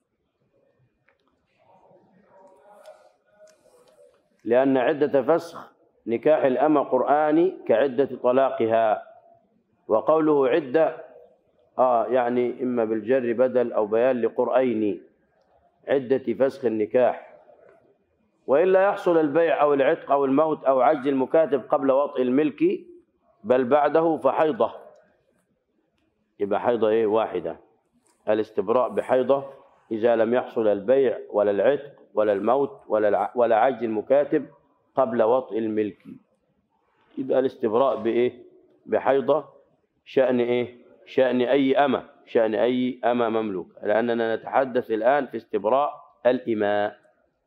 لأن عدة فسخ نكاح الأمة قرآني كعدة طلاقها. وقوله عدة آه يعني إما بالجر بدل أو بيان لقرئين، عدة فسخ النكاح. وإلا يحصل البيع أو العتق أو الموت أو عجز المكاتب قبل وطء الملك بل بعده فحيضة، يبقى حيضة إيه؟ واحدة. الاستبراء بحيضة إذا لم يحصل البيع ولا العتق ولا الموت ولا ولا عجز المكاتب قبل وطء الملك، يبقى الاستبراء بإيه؟ بحيضة. شأن إيه؟ شأن أي أمة، شأن أي أمة مملوكة، لأننا نتحدث الآن في استبراء الإماء.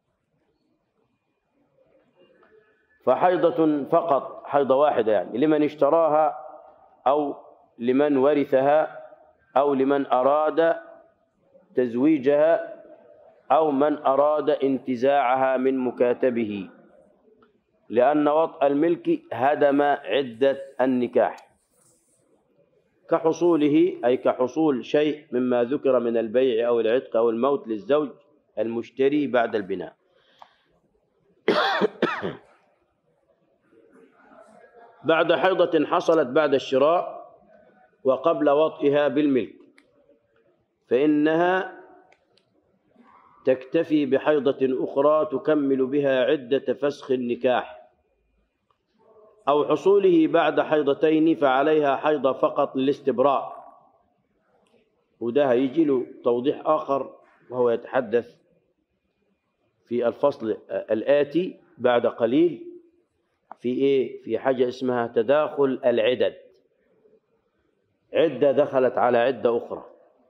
فحيضة فقط، حيضة واحدة، يعني لمن اشتراها أو لمن ورثها أو لمن أراد تزويجها أو من أراد انتزاعها من مكاتبه، لأن وطء الملك هدم عدة النكاح، كحصوله أي كحصول شيء مما ذكر من البيع أو العتق أو الموت للزوج المشتري بعد البناء. بعد حيضة حصلت بعد الشراء وقبل وطئها بالملك، فإنها تكتفي بحيضة أخرى تكمل بها عدة فسخ النكاح، أو حصوله بعد حيضتين فعليها حيضة فقط للاستبراء. وده هيجي له توضيح آخر وهو يتحدث في الفصل الآتي بعد قليل في إيه؟ في حاجة اسمها تداخل العدد، عدة دخلت على عدة أخرى.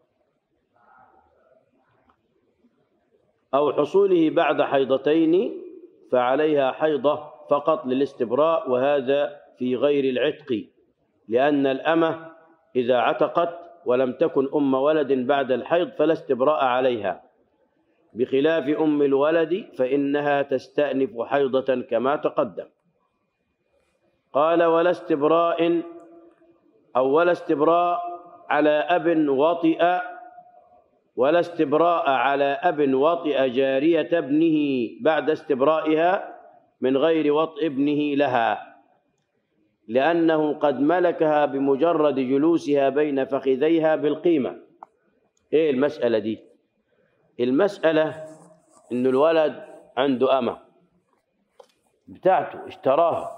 أو حصوله بعد حيضتين فعليها حيضة فقط للاستبراء، وهذا في غير العتق، لأن الأمة إذا عتقت ولم تكن أم ولد بعد الحيض فلا استبراء عليها، بخلاف أم الولد فإنها تستأنف حيضة كما تقدم. قال: ولا استبراء أو ولا استبراء على أب وطئ ولا استبراء على أب وطئ جارية ابنه بعد استبرائها من غير وطئ ابنه لها، لأنه قد ملكها بمجرد جلوسها بين فخذيها بالقيمة. إيه المسألة دي؟ المسألة إن الولد عنده أمة بتاعته اشتراها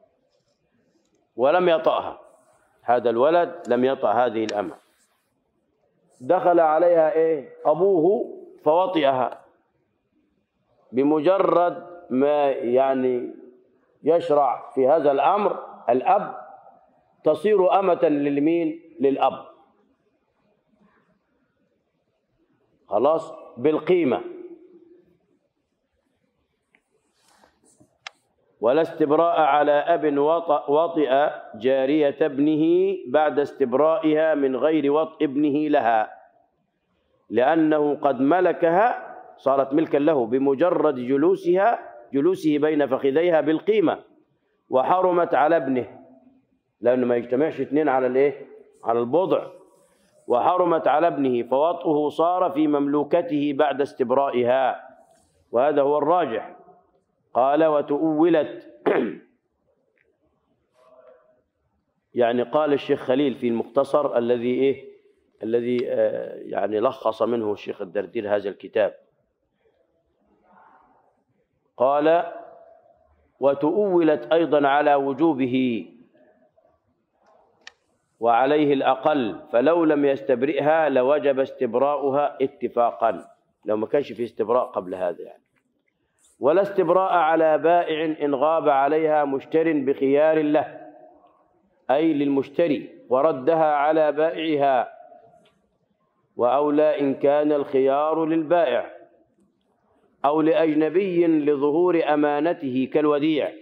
ولم يطأها، هذا الولد لم يطأ هذه الأمة، دخل عليها إيه؟ أبوه فوطئها، بمجرد ما يعني يشرع في هذا الأمر الأب تصير أمة للمين؟ للأب، خلاص بالقيمة. ولا استبراء على أب وطئ جارية ابنه بعد استبرائها من غير وطئ ابنه لها، لأنه قد ملكها، صارت ملكا له بمجرد جلوسها جلوسه بين فخذيها بالقيمة، وحرمت على ابنه، لأنه ما يجتمعش اثنين على الايه؟ على البضع. وحرمت على ابنه فوطئه صار في مملوكته بعد استبرائها، وهذا هو الراجح. قال: وتؤولت يعني قال الشيخ خليل في المختصر الذي ايه الذي آه يعني لخص منه الشيخ الدردير هذا الكتاب، قال: وتؤولت أيضا على وجوبه وعليه الأقل، فلو لم يستبرئها لوجب استبراؤها اتفاقا، لو ما كانش في استبراء قبل هذا يعني. ولا استبراء على بائع إن غاب عليها مشتر بخيار له، أي للمشتري، وردها على بائعها، وأولى إن كان الخيار للبائع، أو لأجنبي لظهور أمانته كالوديع،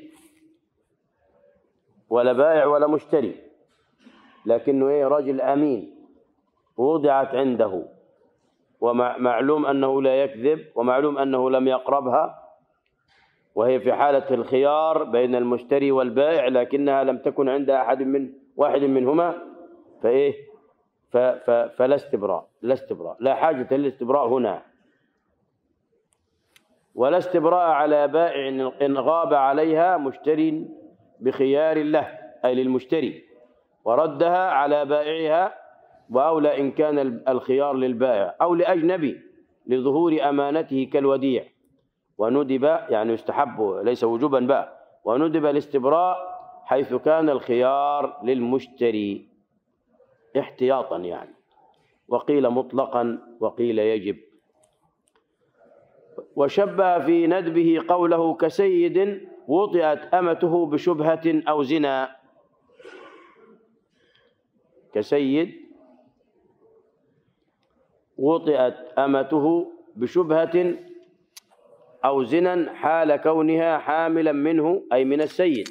ولا بائع ولا مشتري، لكنه إيه؟ رجل أمين وضعت عنده، ومعلوم أنه لا يكذب، ومعلوم أنه لم يقربها، وهي في حالة الخيار بين المشتري والبائع، لكنها لم تكن عند أحد من واحد منهما، فإيه؟ ف ف فلا استبراء، لا استبراء، لا حاجة للاستبراء هنا. ولا استبراء على بائع إن غاب عليها مشتري بخيار له، أي للمشتري، وردها على بائعها، وأولى إن كان الخيار للبائع، أو لأجنبي لظهور أمانته كالوديع. وندب يعني يستحب ليس وجوبا بقى، وندب الاستبراء حيث كان الخيار للمشتري احتياطا يعني، وقيل مطلقا وقيل يجب. وشبه في ندبه قوله: كسيد وطئت أمته بشبهة أو زنا. كسيد وطئت أمته بشبهة أو زنا حال كونها حاملا منه، أي من السيد.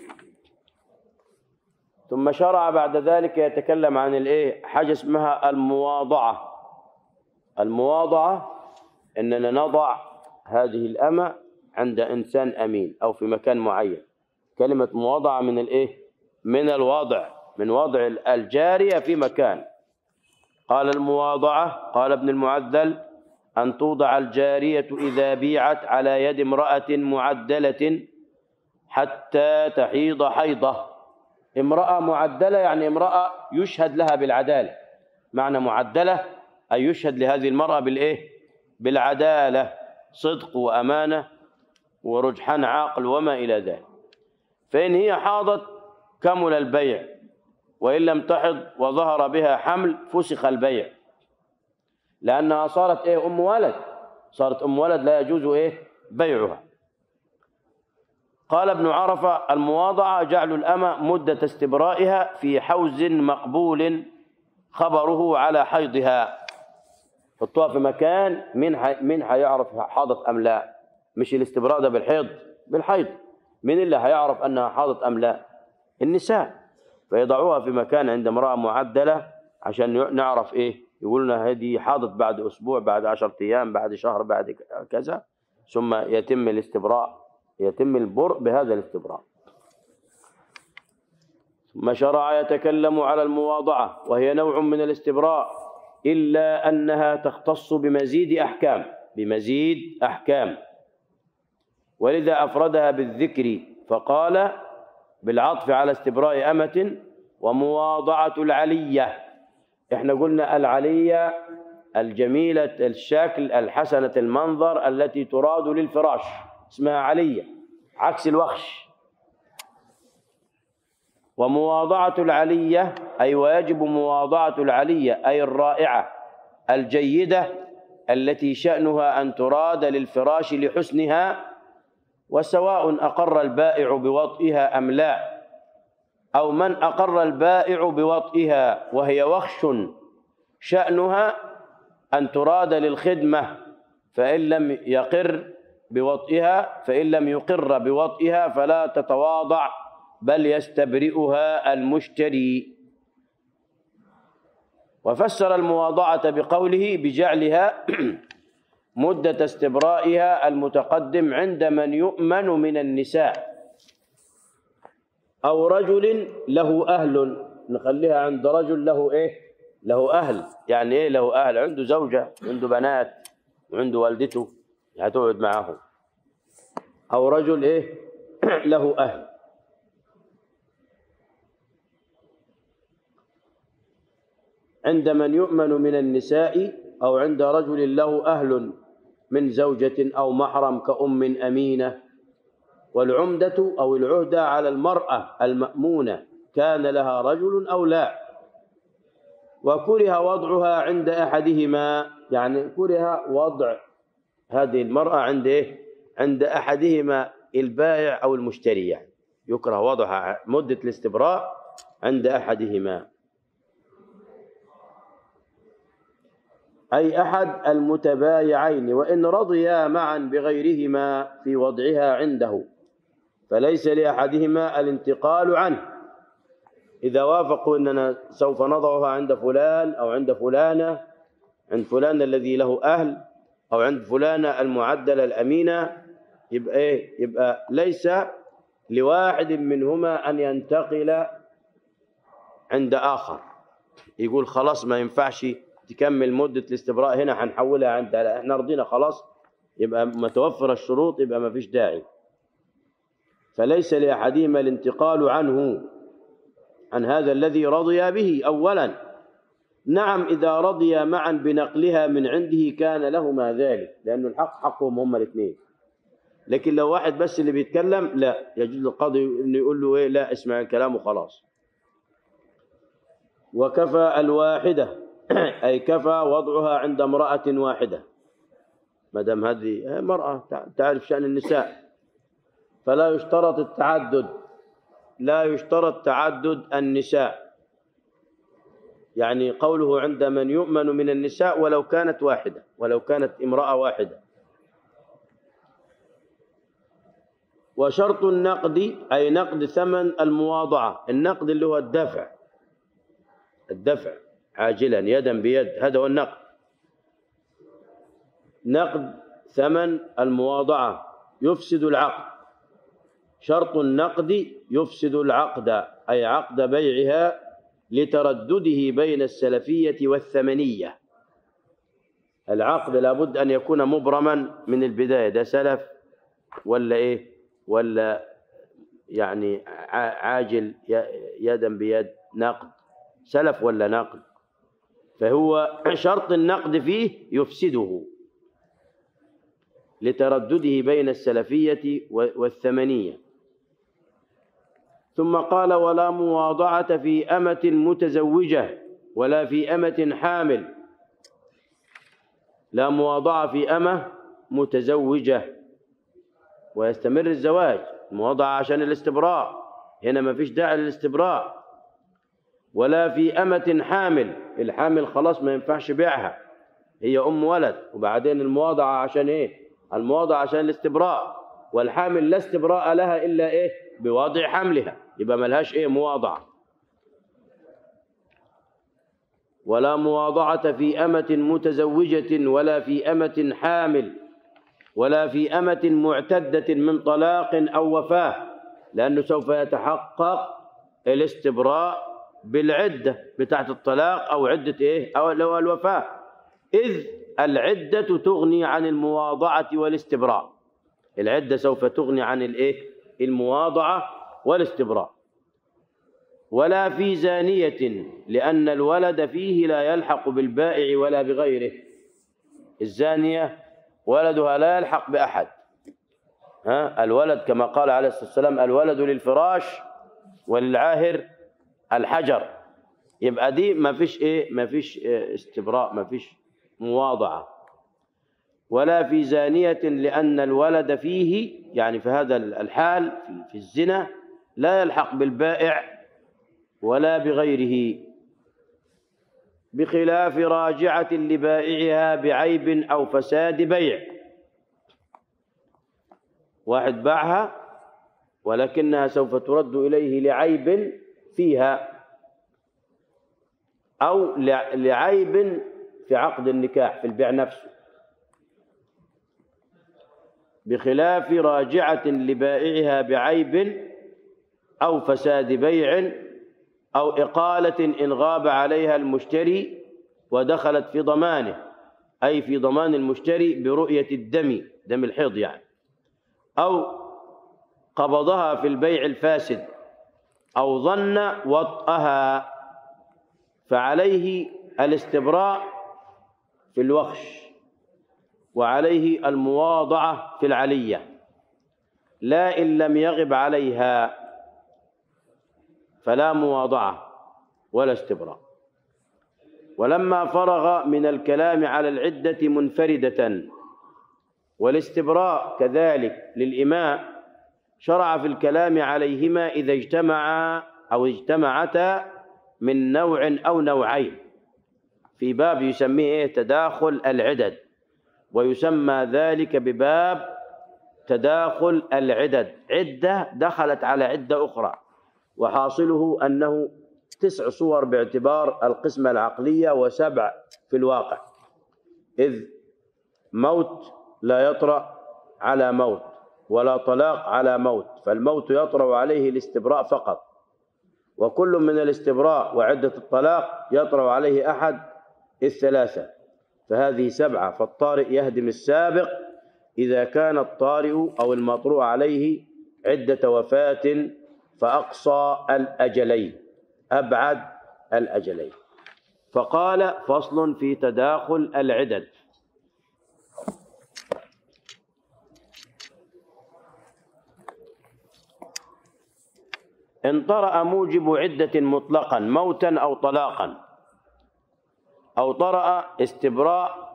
ثم شرع بعد ذلك يتكلم عن الايه؟ حاجة اسمها المواضعة. المواضعة إننا نضع هذه الأمة عند إنسان أمين أو في مكان معين. كلمة مواضعة من الإيه؟ من الوضع، من وضع الجارية في مكان. قال المواضعة، قال ابن المعدل: أن توضع الجارية إذا بيعت على يد امرأة معدلة حتى تحيض حيضة. امرأة معدلة يعني امرأة يشهد لها بالعدالة. معنى معدلة أي يشهد لهذه المرأة بالإيه؟ بالعدالة، صدق وأمانة ورجحان عاقل وما إلى ذلك. فإن هي حاضت كمل البيع، وإن لم تحض وظهر بها حمل فسخ البيع، لأنها صارت إيه؟ أم ولد، صارت أم ولد لا يجوز إيه؟ بيعها. قال ابن عرفة: المواضعة جعل الأمة مدة استبرائها في حوز مقبول خبره على حيضها. حطوها في مكان من حي... من هيعرف حاضت أم لا. مش الاستبراء ده بالحيض، بالحيض. من اللي هيعرف أنها حاضت أم لا؟ النساء. فيضعوها في مكان عند امرأة معدلة عشان نعرف إيه؟ يقولنا هذه حاضت بعد أسبوع، بعد عشرة أيام، بعد شهر، بعد كذا، ثم يتم الاستبراء، يتم البرء بهذا الاستبراء. ثم شرع يتكلم على المواضعة، وهي نوع من الاستبراء، إلا أنها تختص بمزيد أحكام، بمزيد أحكام، ولذا أفردها بالذكر فقال بالعطف على استبراء أمة: ومواضعة العلية. إحنا قلنا العلية الجميلة الشكل الحسنة المنظر التي تراد للفراش اسمها علية، عكس الوخش. ومواضعة العلية أي ويجب مواضعة العلية أي الرائعة الجيدة التي شأنها أن تراد للفراش لحسنها، وسواء أقر البائع بوطئها أم لا، أو من أقر البائع بوطئها وهي وخش شأنها أن تراد للخدمة، فإن لم يقر بوطئها فإن لم يقر بوطئها فلا تتواضع بل يستبرئها المشتري. وفسر المواضعة بقوله بجعلها مدة استبرائها المتقدم عند من يؤمن من النساء أو رجل له أهل. نخليها عند رجل له إيه؟ له أهل. يعني إيه له أهل؟ عنده زوجة، عنده بنات، وعنده والدته هتقعد معهم. أو رجل إيه؟ له أهل. عند من يؤمن من النساء أو عند رجل له أهل من زوجة أو محرم كأم أمينة. والعمدة أو العهدة على المرأة المأمونة كان لها رجل أو لا. وكره وضعها عند أحدهما، يعني كره وضع هذه المرأة عند إيه؟ عند أحدهما، البائع أو المشتري، يعني يكره وضعها مدة الاستبراء عند أحدهما، أي أحد المتبايعين، وإن رضيا معا بغيرهما في وضعها عنده فليس لأحدهما الانتقال عنه. إذا وافقوا أننا سوف نضعها عند فلان أو عند فلانة، عند فلان الذي له أهل أو عند فلانة المعدلة الأمينة، يبقى إيه؟ يبقى ليس لواحد منهما أن ينتقل عند آخر، يقول خلاص ما ينفعش تكمل مدة الاستبراء هنا، هنحولها عند احنا رضينا خلاص، يبقى متوفر الشروط، يبقى ما فيش داعي. فليس لأحدهما الانتقال عنه، عن هذا الذي رضي به أولا. نعم إذا رضي معا بنقلها من عنده كان لهما ذلك، لأن الحق حقهم هما الاثنين. لكن لو واحد بس اللي بيتكلم لا يجوز القاضي انه يقول له ايه؟ لا، اسمع الكلام وخلاص. وكفى الواحدة أي كفى وضعها عند امرأة واحدة، ما دام هذه مرأة تعرف شأن النساء. فلا يشترط التعدد، لا يشترط تعدد النساء، يعني قوله عند من يؤمن من النساء ولو كانت واحدة، ولو كانت امرأة واحدة. وشرط النقد أي نقد ثمن المواضعة، النقد اللي هو الدفع، الدفع عاجلا يدا بيد، هذا هو النقد. نقد ثمن المواضعة يفسد العقد. شرط النقد يفسد العقد، أي عقد بيعها لتردده بين السلفية والثمنية. العقد لابد أن يكون مبرما من البداية، ده سلف ولا إيه، ولا يعني عاجل يدا بيد، نقد سلف ولا نقد. فهو شرط النقد فيه يفسده لتردده بين السلفية والثمنية. ثم قال: ولا مواضعة في أمة متزوجة ولا في أمة حامل. لا مواضعة في أمة متزوجة ويستمر الزواج، المواضعة عشان الاستبراء، هنا ما فيش داعي للاستبراء. ولا في أمة حامل، الحامل خلاص ما ينفعش بيعها، هي أم ولد، وبعدين المواضعة عشان إيه؟ المواضعة عشان الاستبراء، والحامل لا استبراء لها إلا إيه؟ بوضع حملها، يبقى ملهاش إيه؟ مواضعة. ولا مواضعة في أمة متزوجة ولا في أمة حامل ولا في أمة معتدة من طلاق أو وفاة، لأنه سوف يتحقق الاستبراء بالعدة بتاعت الطلاق أو عدة إيه؟ أو لو الوفاة، إذ العدة تغني عن المواضعة والاستبراء. العدة سوف تغني عن الإيه؟ المواضعة والاستبراء. ولا في زانية، لأن الولد فيه لا يلحق بالبائع ولا بغيره. الزانية ولدها لا يلحق بأحد، ها؟ الولد كما قال عليه الصلاة والسلام: الولد للفراش وللعاهر الحجر. يبقى دي ما فيش إيه؟ ما فيش استبراء، ما فيش مواضعة. ولا في زانية، لأن الولد فيه يعني في هذا الحال في الزنا لا يلحق بالبائع ولا بغيره، بخلاف راجعة لبائعها بعيب أو فساد بيع. واحد باعها ولكنها سوف ترد إليه لعيب فيها أو لعيب في عقد النكاح في البيع نفسه، بخلاف راجعة لبائعها بعيب أو فساد بيع أو إقالة إن غاب عليها المشتري ودخلت في ضمانه، أي في ضمان المشتري برؤية الدم، دم الحيض يعني، أو قبضها في البيع الفاسد أو ظن وطئها، فعليه الاستبراء في الوخش وعليه المواضعة في العلية، لا إن لم يغب عليها فلا مواضعة ولا استبراء. ولما فرغ من الكلام على العدة منفردة والاستبراء كذلك للإماء، شرع في الكلام عليهما إذا اجتمعا أو اجتمعتا من نوع أو نوعين، في باب يسميه تداخل العدد، ويسمى ذلك بباب تداخل العدد، عدة دخلت على عدة أخرى، وحاصله أنه تسع صور باعتبار القسمة العقلية وسبع في الواقع، إذ موت لا يطرأ على موت ولا طلاق على موت، فالموت يطرأ عليه الاستبراء فقط، وكل من الاستبراء وعدة الطلاق يطرأ عليه أحد الثلاثة، فهذه سبعة، فالطارئ يهدم السابق إذا كان الطارئ أو المطروء عليه عدة وفاة فأقصى الأجلين، أبعد الأجلين. فقال: فصل في تداخل العدد. إن طرأ موجب عدة مطلقا موتا أو طلاقا، أو طرأ استبراء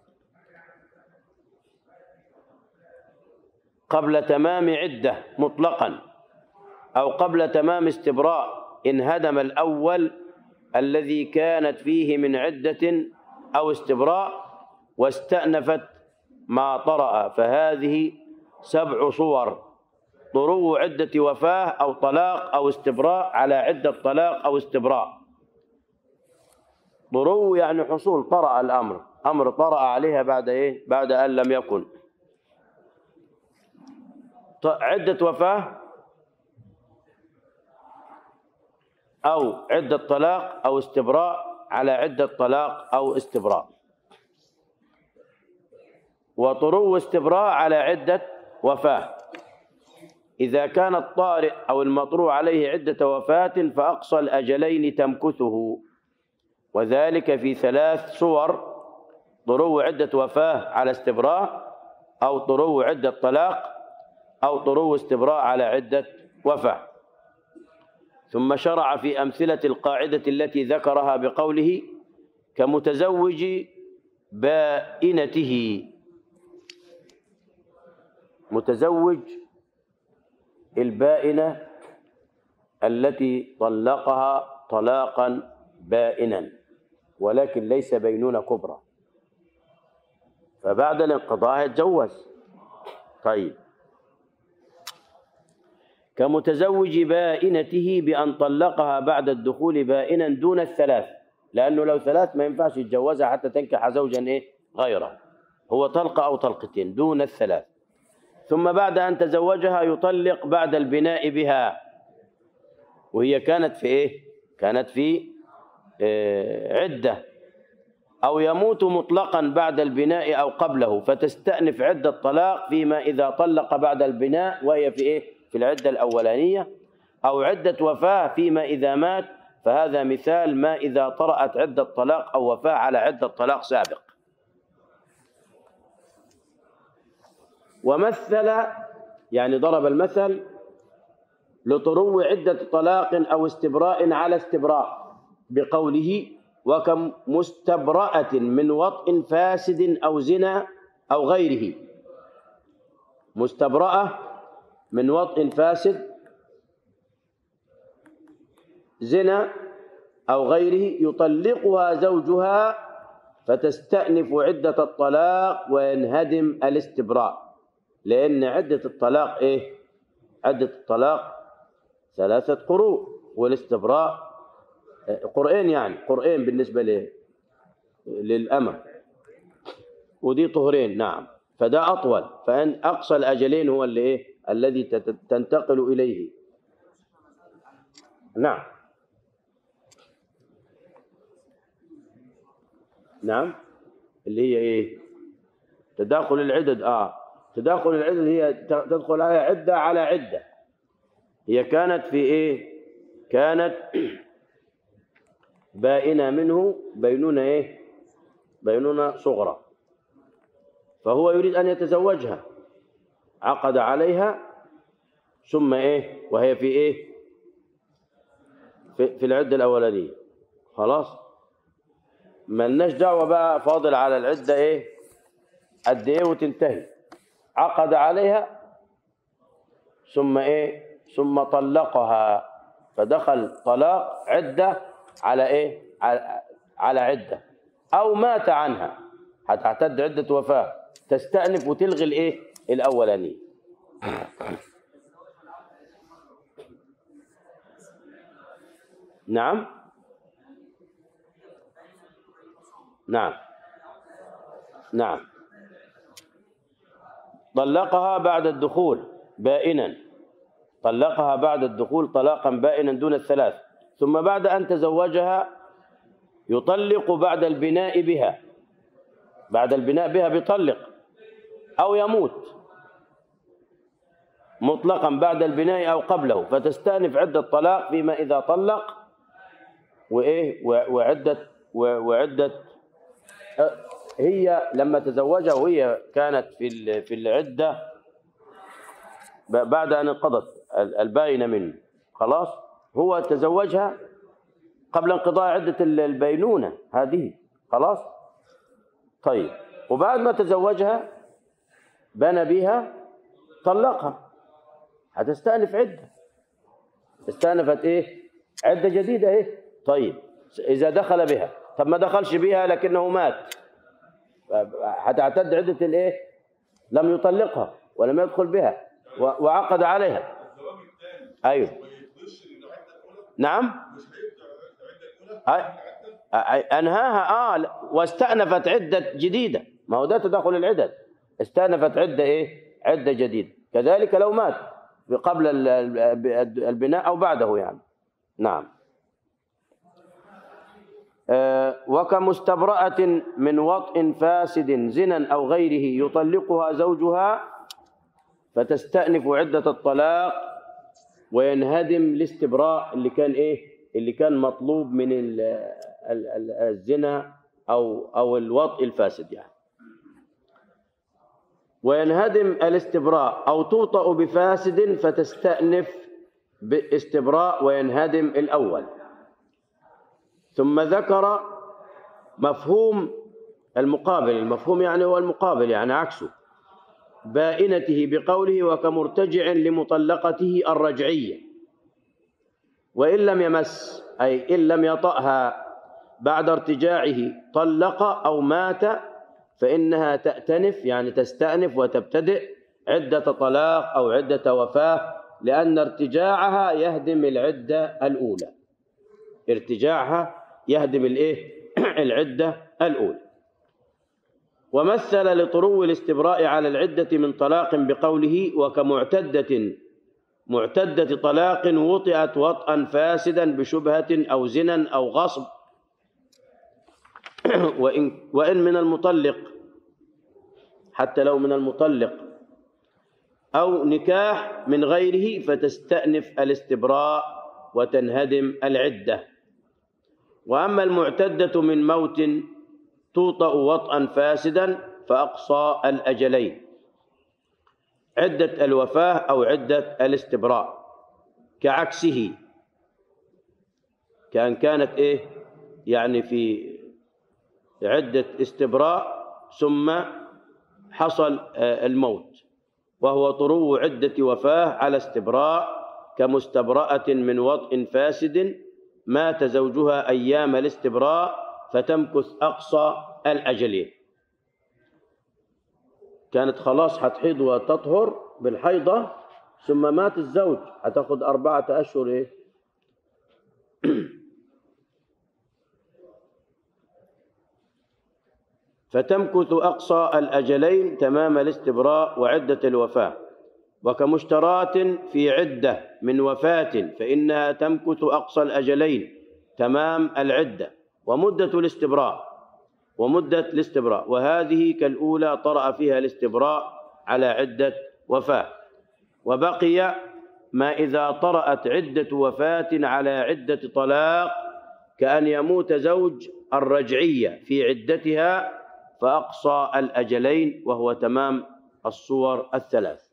قبل تمام عدة مطلقا أو قبل تمام استبراء، انهدم الأول الذي كانت فيه من عدة أو استبراء واستأنفت ما طرأ، فهذه سبع صور: طرو عدة وفاة أو طلاق أو استبراء على عدة طلاق أو استبراء. طرو يعني حصول، طرأ الأمر، أمر طرأ عليها بعد إيه؟ بعد أن لم يكن. عدة وفاة أو عدة طلاق أو استبراء على عدة طلاق أو استبراء، وطرو استبراء على عدة وفاة. إذا كان الطارئ أو المطروء عليه عدة وفاة فأقصى الأجلين تمكثه، وذلك في ثلاث صور: طرو عدة وفاة على استبراء، أو طرو عدة طلاق، أو طرو استبراء على عدة وفاة. ثم شرع في أمثلة القاعدة التي ذكرها بقوله: كمتزوج بائنته. متزوج البائنة التي طلقها طلاقا بائنا ولكن ليس بينونة كبرى، فبعد الانقضاء يتجوز. طيب، كمتزوج بائنته بأن طلقها بعد الدخول بائنا دون الثلاث، لأنه لو ثلاث ما ينفعش يتجوزها حتى تنكح زوجا إيه غيره، هو طلقة أو طلقتين دون الثلاث. ثم بعد أن تزوجها يطلق بعد البناء بها، وهي كانت في إيه؟ كانت في إيه عدة، أو يموت مطلقا بعد البناء أو قبله فتستأنف عدة طلاق فيما إذا طلق بعد البناء وهي في إيه؟ في العدة الأولانية، أو عدة وفاة فيما إذا مات، فهذا مثال ما إذا طرأت عدة طلاق أو وفاة على عدة طلاق سابق. ومثل يعني ضرب المثل لطرو عدة طلاق أو استبراء على استبراء بقوله: وكم مستبرأة من وطء فاسد أو زنا أو غيره. مستبرأة من وطء فاسد، زنا أو غيره، يطلقها زوجها فتستأنف عدة الطلاق وينهدم الاستبراء، لأن عدة الطلاق إيه؟ عدة الطلاق ثلاثة قروء، والاستبراء قرئين، يعني قرئين بالنسبة له للأمة، ودي طهرين. نعم، فده أطول، فإن أقصى الأجلين هو اللي إيه؟ الذي تنتقل إليه. نعم نعم اللي هي إيه؟ تداخل العدد. آه تداخل العدد هي تدخل على عدة على عدة. هي كانت في إيه؟ كانت بائنة منه بينونة إيه؟ بينونة صغرى، فهو يريد أن يتزوجها، عقد عليها، ثم إيه؟ وهي في إيه؟ في, في العدة الأولانية، خلاص ملناش دعوة بقى، فاضل على العدة إيه؟ قد إيه وتنتهي. عقد عليها ثم إيه؟ ثم طلقها، فدخل طلاق عدة على إيه؟ على, على عدة، أو مات عنها هتعتد عدة وفاة، تستأنف وتلغي الإيه؟ الأولانية. نعم نعم نعم طلقها بعد الدخول بائنا، طلقها بعد الدخول طلاقا بائنا دون الثلاث. ثم بعد أن تزوجها يطلق بعد البناء بها، بعد البناء بها بيطلق، أو يموت مطلقا بعد البناء أو قبله، فتستأنف عدة طلاق فيما إذا طلق وإيه وعدة وعدة هي لما تزوجها وهي كانت في في العدة بعد أن انقضت الباينة منه، خلاص هو تزوجها قبل انقضاء عدة البينونة هذه، خلاص. طيب، وبعد ما تزوجها بنى بها طلقها، هتستأنف عدة، استأنفت إيه؟ عدة جديدة إيه؟ طيب، إذا دخل بها، طب ما دخلش بها لكنه مات، هتعتد عدة الإيه؟ لم يطلقها ولم يدخل بها وعقد عليها. أيوه نعم. أنهاها آه واستأنفت عدة جديدة، ما هو ده تداخل العدد، استأنفت عدة إيه؟ عدة جديدة. كذلك لو مات قبل البناء أو بعده يعني. نعم. آه وكمستبرأة من وطء فاسد زنا أو غيره يطلقها زوجها فتستأنف عدة الطلاق وينهدم الاستبراء اللي كان إيه؟ اللي كان مطلوب من الزنا أو أو الوطء الفاسد يعني. وينهدم الاستبراء أو توطأ بفاسد فتستأنف باستبراء وينهدم الأول. ثم ذكر مفهوم المقابل، المفهوم يعني هو المقابل يعني عكسه، بائنته بقوله وكمرتجع لمطلقته الرجعية وإن لم يمس، أي إن لم يطأها بعد ارتجاعه طلق أو مات فإنها تأتنف يعني تستأنف وتبتدئ عدة طلاق أو عدة وفاة، لأن ارتجاعها يهدم العدة الأولى، ارتجاعها يهدم الإيه؟ العدة الأولى. ومثل لطرو الاستبراء على العدة من طلاق بقوله وكمعتدة معتدة طلاق وطئت وطئا فاسدا بشبهة أو زنا أو غصب وإن, وإن من المطلق، حتى لو من المطلق أو نكاح من غيره فتستأنف الاستبراء وتنهدم العدة. وأما المعتدة من موت توطأ وطئا فاسدا فأقصى الأجلين عدة الوفاة أو عدة الاستبراء، كعكسه كأن كانت إيه؟ يعني في عدة استبراء ثم حصل الموت، وهو طرو عدة وفاة على استبراء، كمستبرأة من وطء فاسد مات زوجها أيام الاستبراء فتمكث أقصى الأجلين. كانت خلاص هتحيض وتطهر بالحيضة ثم مات الزوج، هتاخد أربعة أشهر إيه؟ فتمكث أقصى الأجلين تمام الاستبراء وعدة الوفاة. وكمشتراة في عدة من وفاة فإنها تمكث أقصى الأجلين تمام العدة ومدة الاستبراء ومدة الاستبراء، وهذه كالأولى طرأ فيها الاستبراء على عدة وفاة. وبقي ما إذا طرأت عدة وفاة على عدة طلاق، كأن يموت زوج الرجعية في عدتها فأقصى الأجلين وهو تمام الصور الثلاث.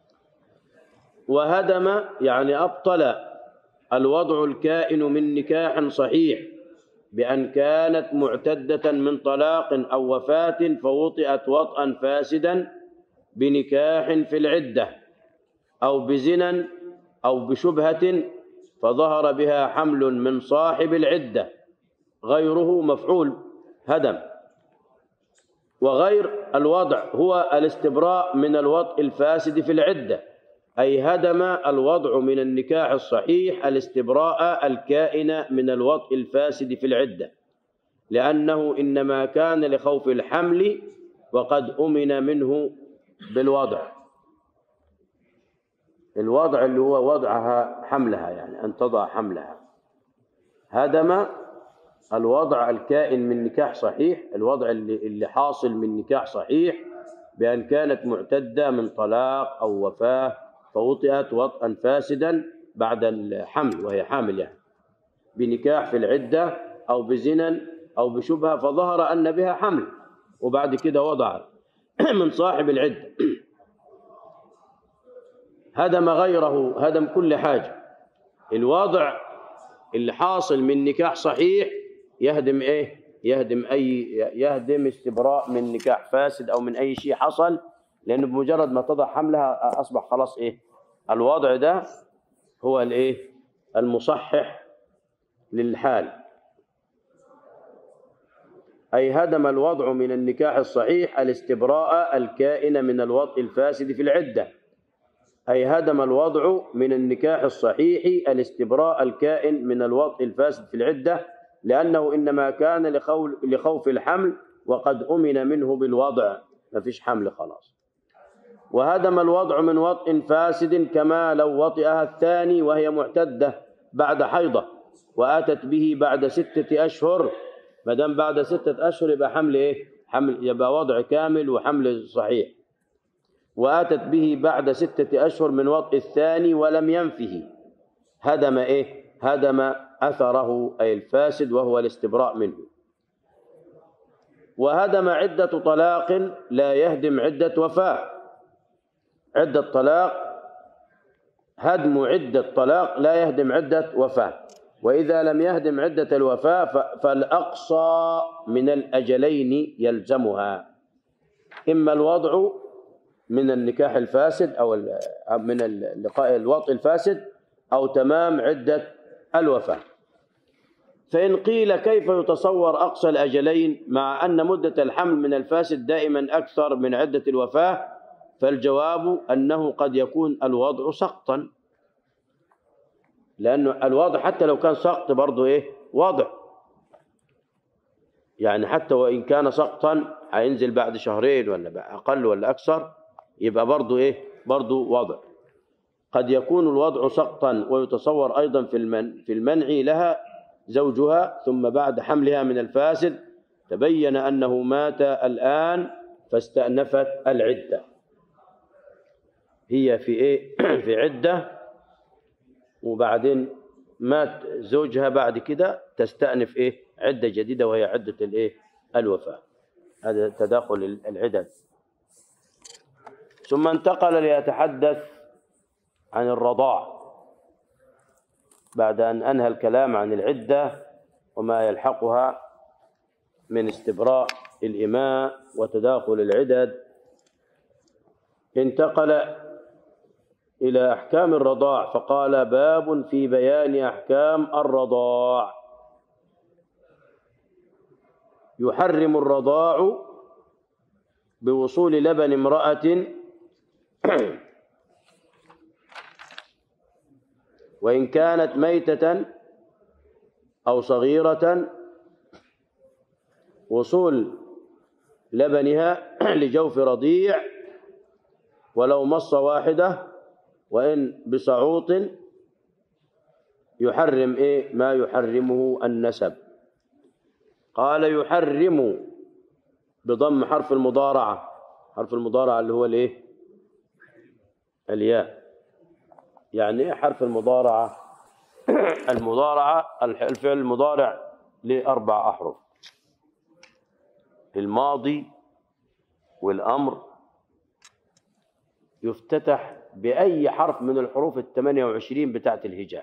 وهدم يعني أبطل الوضع الكائن من نكاح صحيح بأن كانت معتدة من طلاق أو وفاة فوطئت وطئا فاسدا بنكاح في العدة أو بزنا أو بشبهة فظهر بها حمل من صاحب العدة، غيره مفعول هدم. وغير الوضع هو الاستبراء من الوطء الفاسد في العدة، أي هدم الوضع من النكاح الصحيح الاستبراء الكائن من الوطء الفاسد في العدة، لأنه إنما كان لخوف الحمل وقد أمن منه بالوضع. الوضع اللي هو وضعها حملها، يعني أن تضع حملها. هدم الوضع الكائن من نكاح صحيح، الوضع اللي, اللي حاصل من نكاح صحيح بأن كانت معتدة من طلاق أو وفاة فوطئت وطئا فاسدا بعد الحمل وهي حامل يعني بنكاح في العدة أو بزنا أو بشبهة فظهر أن بها حمل وبعد كده وضع من صاحب العدة. هدم غيره، هدم كل حاجة. الوضع اللي حاصل من نكاح صحيح يهدم إيه؟ يهدم أي يهدم استبراء من نكاح فاسد أو من أي شيء حصل، لأنه بمجرد ما تضع حملها أصبح خلاص إيه؟ الوضع ده هو الإيه؟ المصحح للحال. أي هدم الوضع من النكاح الصحيح الاستبراء الكائن من الوطء الفاسد في العدة، أي هدم الوضع من النكاح الصحيح الاستبراء الكائن من الوطء الفاسد في العدة لأنه إنما كان لخوف الحمل وقد أمن منه بالوضع، ما فيش حمل خلاص. وهدم الوضع من وطء فاسد كما لو وطئها الثاني وهي معتدة بعد حيضة وآتت به بعد ستة أشهر، ما دام بعد ستة أشهر يبقى حمل إيه؟ حمل، يبقى وضع كامل وحمل صحيح. وآتت به بعد ستة أشهر من وطء الثاني ولم ينفه، هدم إيه؟ هدم أثره أي الفاسد وهو الاستبراء منه. وهدم عدة طلاق لا يهدم عدة وفاة. عدة طلاق، هدم عدة طلاق لا يهدم عدة وفاة. وإذا لم يهدم عدة الوفاة فالأقصى من الأجلين يلزمها، إما الوضع من النكاح الفاسد أو من اللقاء الوطء الفاسد أو تمام عدة الوفاة. فإن قيل كيف يتصور أقصى الأجلين مع أن مدة الحمل من الفاسد دائما أكثر من عدة الوفاة؟ فالجواب أنه قد يكون الوضع سقطا، لأنه الوضع حتى لو كان سقط برضه إيه؟ وضع، يعني حتى وإن كان سقطا هينزل بعد شهرين ولا أقل ولا أكثر، يبقى برضه إيه؟ برضه وضع. قد يكون الوضع سقطا ويتصور أيضا في المن في المنع لها زوجها ثم بعد حملها من الفاسد تبين أنه مات الآن فاستأنفت العدة، هي في إيه؟ في عدة، وبعدين مات زوجها بعد كده تستأنف إيه؟ عدة جديدة وهي عدة الإيه؟ الوفاة. هذا تداخل العدد. ثم انتقل ليتحدث عن الرضاع بعد أن أنهى الكلام عن العدة وما يلحقها من استبراء الإماء وتداخل العدد. انتقل إلى أحكام الرضاع فقال: باب في بيان أحكام الرضاع. يحرم الرضاع بوصول لبن امرأة وإن كانت ميتة أو صغيرة، وصول لبنها لجوف رضيع ولو مصة واحدة وإن بصعوط، يحرم إيه؟ ما يحرمه النسب. قال: يحرم بضم حرف المضارعة، حرف المضارعة اللي هو الإيه؟ الياء. يعني إيه حرف المضارعة؟ المضارعة الفعل المضارع لأربع أحرف: الماضي والأمر، يفتتح بأي حرف من الحروف الثمانية وعشرين بتاعت الهجاء،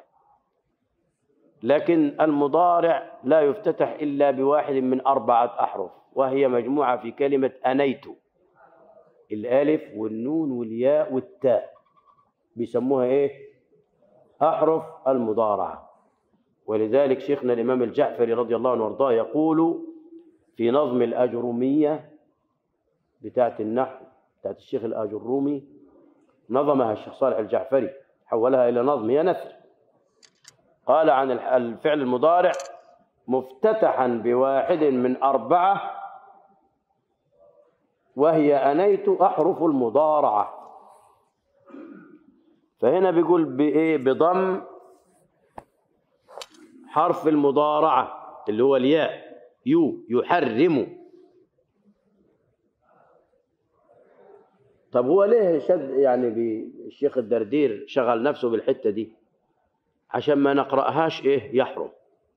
لكن المضارع لا يفتتح إلا بواحد من أربعة أحرف، وهي مجموعة في كلمة أنيت: الألف والنون والياء والتاء، بيسموها إيه؟ أحرف المضارعة. ولذلك شيخنا الإمام الجعفري رضي الله عنه وارضاه يقول في نظم الأجرومية بتاعت النحو بتاعت الشيخ الآجرومي، نظمها الشيخ صالح الجعفري، حولها إلى نظم، هي نثر. قال عن الفعل المضارع: مفتتحا بواحد من أربعة وهي أنيت أحرف المضارعة. فهنا بيقول بإيه؟ بضم حرف المضارعة اللي هو الياء، يو، يحرم. طب هو ليه شد يعني الشيخ الدردير شغل نفسه بالحتة دي؟ عشان ما نقرأهاش إيه؟ يحرم،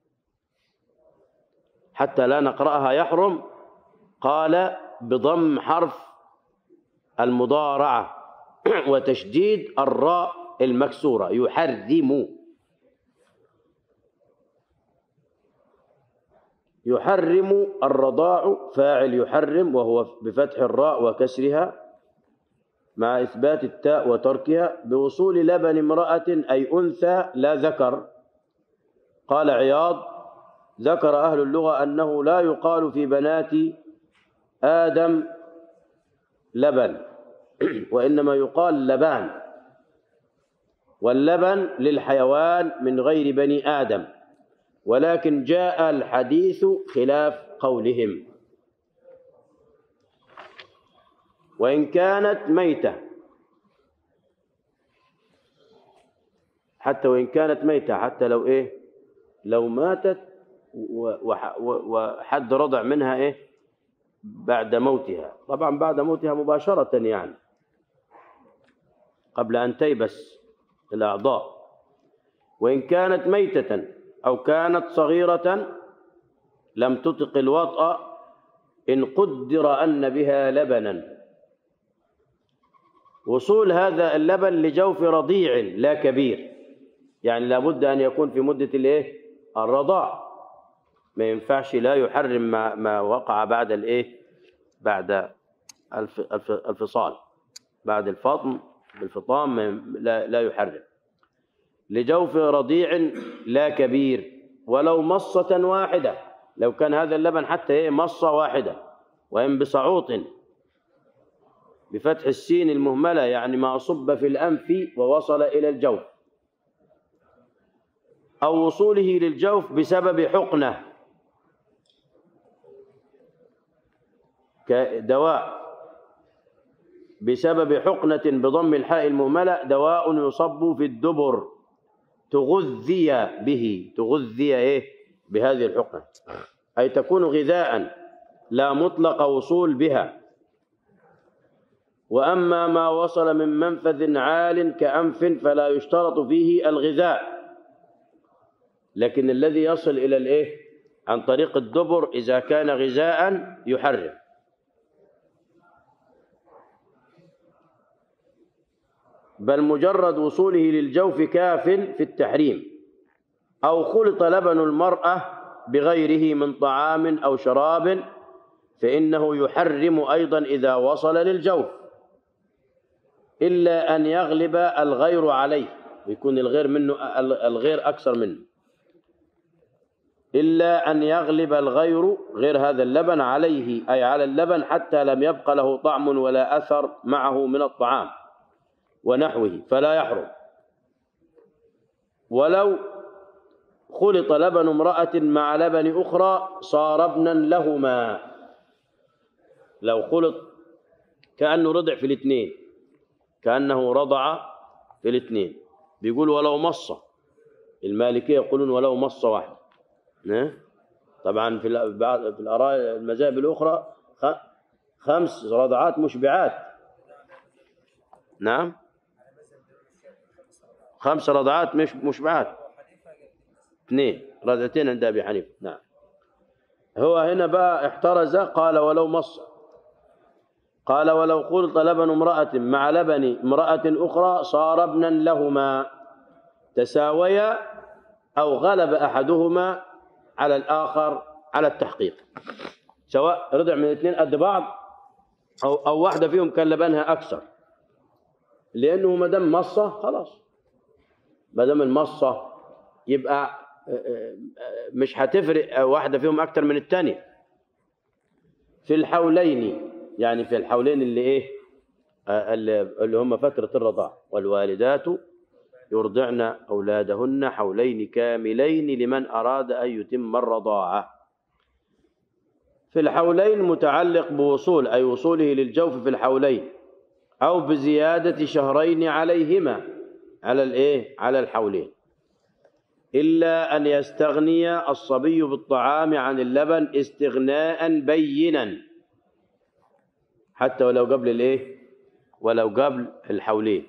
حتى لا نقرأها يحرم. قال: بضم حرف المضارعة وتشديد الراء المكسورة، يحرم. يحرم الرضاع فاعل يحرم، وهو بفتح الراء وكسرها مع إثبات التاء وتركها، بوصول لبن امرأة أي أنثى لا ذكر. قال عياض: ذكر أهل اللغة أنه لا يقال في بنات آدم لبن، وإنما يقال لبان، واللبن للحيوان من غير بني آدم، ولكن جاء الحديث خلاف قولهم. وإن كانت ميتة، حتى وإن كانت ميتة، حتى لو إيه، لو ماتت وحد رضع منها إيه بعد موتها، طبعا بعد موتها مباشرة يعني قبل أن تيبس الأعضاء. وإن كانت ميتة أو كانت صغيرة لم تطق الوطأ إن قدر أن بها لبنا. وصول هذا اللبن لجوف رضيع لا كبير، يعني لابد أن يكون في مدة الإيه الرضاع، ما ينفعش، لا يحرم ما, ما وقع بعد الإيه بعد الفصال، بعد الفطم بالفطام لا, لا يحرم. لجوف رضيع لا كبير ولو مصة واحدة، لو كان هذا اللبن حتى إيه مصة واحدة، وإن بصعوط بفتح السين المهملة، يعني ما صب في الأنف ووصل إلى الجوف، أو وصوله للجوف بسبب حقنة كدواء، بسبب حقنة بضم الحاء المهملة، دواء يصب في الدبر تغذي به، تغذي إيه بهذه الحقنة، أي تكون غذاء لا مطلق وصول بها. وأما ما وصل من منفذ عال كأنف فلا يشترط فيه الغذاء، لكن الذي يصل إلى الإيه عن طريق الدبر إذا كان غذاء يحرم. بل مجرد وصوله للجوف كاف في التحريم. أو خلط لبن المرأة بغيره من طعام أو شراب فإنه يحرم أيضا إذا وصل للجوف، إلا أن يغلب الغير عليه، ويكون الغير منه الغير أكثر منه، إلا أن يغلب الغير غير هذا اللبن عليه، أي على اللبن، حتى لم يبق له طعم ولا أثر معه من الطعام ونحوه فلا يحرم. ولو خلط لبن امرأة مع لبن أخرى صار ابنا لهما، لو خلط كأنه رضع في الاثنين، كأنه رضع في الاثنين، بيقول ولو مصة، المالكية يقولون ولو مصة واحدة. طبعا في بعض في الآراء المذاهب الأخرى خمس رضعات مشبعات. نعم، خمس رضعات مش مشبعات، اثنين رضعتين عند أبي حنيفة. نعم. هو هنا بقى احترز، قال ولو مص، قال ولو خلط لبن امرأة مع لبن امرأة أخرى صار ابنا لهما، تساويا أو غلب أحدهما على الآخر على التحقيق، سواء رضع من الاثنين قد بعض أو أو واحدة فيهم كان لبنها أكثر، لأنه ما دام مصة خلاص، ما دام المصة يبقى مش هتفرق واحدة فيهم أكثر من الثانية. في الحولين، يعني في الحولين اللي إيه اللي هم فترة الرضاعة، والوالدات يرضعن أولادهن حولين كاملين لمن أراد أن يتم الرضاعة. في الحولين متعلق بوصول، أي وصوله للجوف في الحولين، أو بزيادة شهرين عليهما على الإيه على الحولين، إلا أن يستغني الصبي بالطعام عن اللبن استغناء بينا، حتى ولو قبل الإيه ولو قبل الحولين.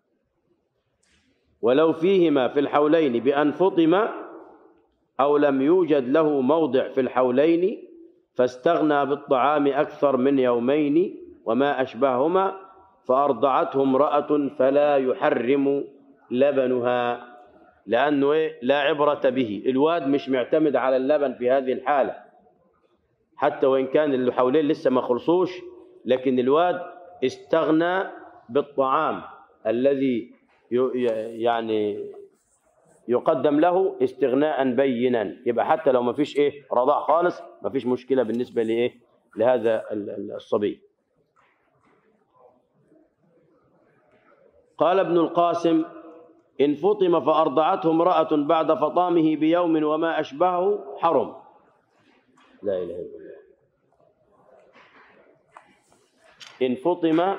ولو فيهما في الحولين بأن فطم أو لم يوجد له موضع في الحولين فاستغنى بالطعام أكثر من يومين وما أشبههما فأرضعته امرأة فلا يحرم لبنها، لأنه إيه لا عبرة به، الواد مش معتمد على اللبن في هذه الحالة، حتى وإن كان الحولين لسه ما خلصوش، لكن الواد استغنى بالطعام الذي يعني يقدم له استغناء بينا، يبقى حتى لو ما فيش ايه رضاع خالص ما فيش مشكلة بالنسبة لايه لهذا الصبي. قال ابن القاسم إن فطم فأرضعته امرأة بعد فطامه بيوم وما أشبهه حرم. لا إله إلا الله. إن فطم